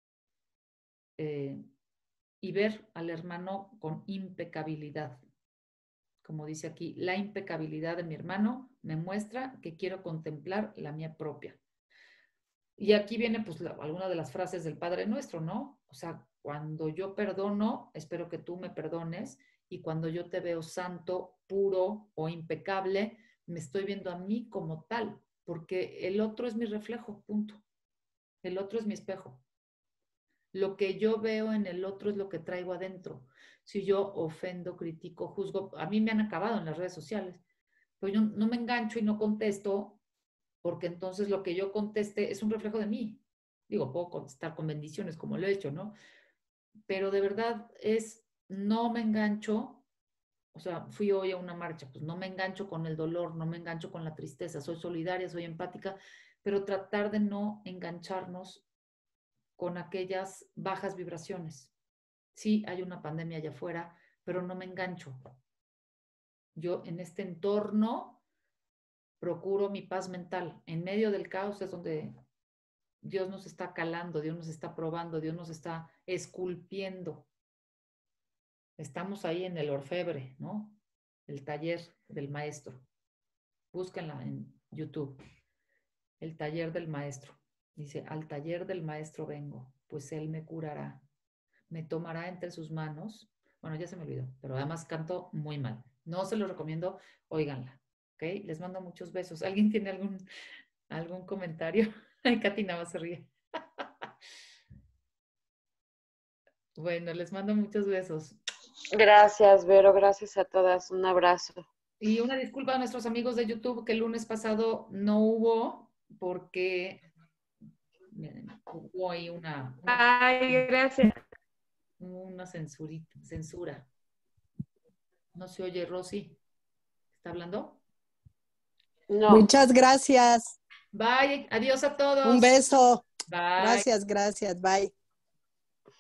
Eh, y ver al hermano con impecabilidad. Como dice aquí, la impecabilidad de mi hermano me muestra que quiero contemplar la mía propia. Y aquí viene pues la, alguna de las frases del Padre Nuestro, ¿no? O sea, cuando yo perdono, espero que tú me perdones, y cuando yo te veo santo, puro o impecable, me estoy viendo a mí como tal, porque el otro es mi reflejo, punto. El otro es mi espejo. Lo que yo veo en el otro es lo que traigo adentro. Si yo ofendo, critico, juzgo, a mí me han acabado en las redes sociales, pues yo no me engancho y no contesto, porque entonces lo que yo conteste es un reflejo de mí. Digo, puedo contestar con bendiciones como lo he hecho, ¿no? Pero de verdad es, no me engancho, o sea, fui hoy a una marcha, pues no me engancho con el dolor, no me engancho con la tristeza, soy solidaria, soy empática, pero tratar de no engancharnos con aquellas bajas vibraciones. Sí, hay una pandemia allá afuera, pero no me engancho. Yo en este entorno procuro mi paz mental. En medio del caos es donde Dios nos está calando, Dios nos está probando, Dios nos está esculpiendo. Estamos ahí en el orfebre, ¿no? El taller del maestro. Búsquenla en YouTube. El taller del maestro. Dice, al taller del maestro vengo, pues él me curará. Me tomará entre sus manos. Bueno, ya se me olvidó, pero además canto muy mal. No se lo recomiendo, óiganla. ¿Ok? Les mando muchos besos. ¿Alguien tiene algún, algún comentario? Katy nada más se ríe. Bueno, les mando muchos besos. Gracias, Vero. Gracias a todas. Un abrazo. Y una disculpa a nuestros amigos de YouTube que el lunes pasado no hubo porque miren, hubo ahí una, una, Ay, gracias. una censurita, censura. No se oye, Rosy. ¿Está hablando? No. Muchas gracias. Bye. Adiós a todos. Un beso. Bye. Gracias, gracias. Bye.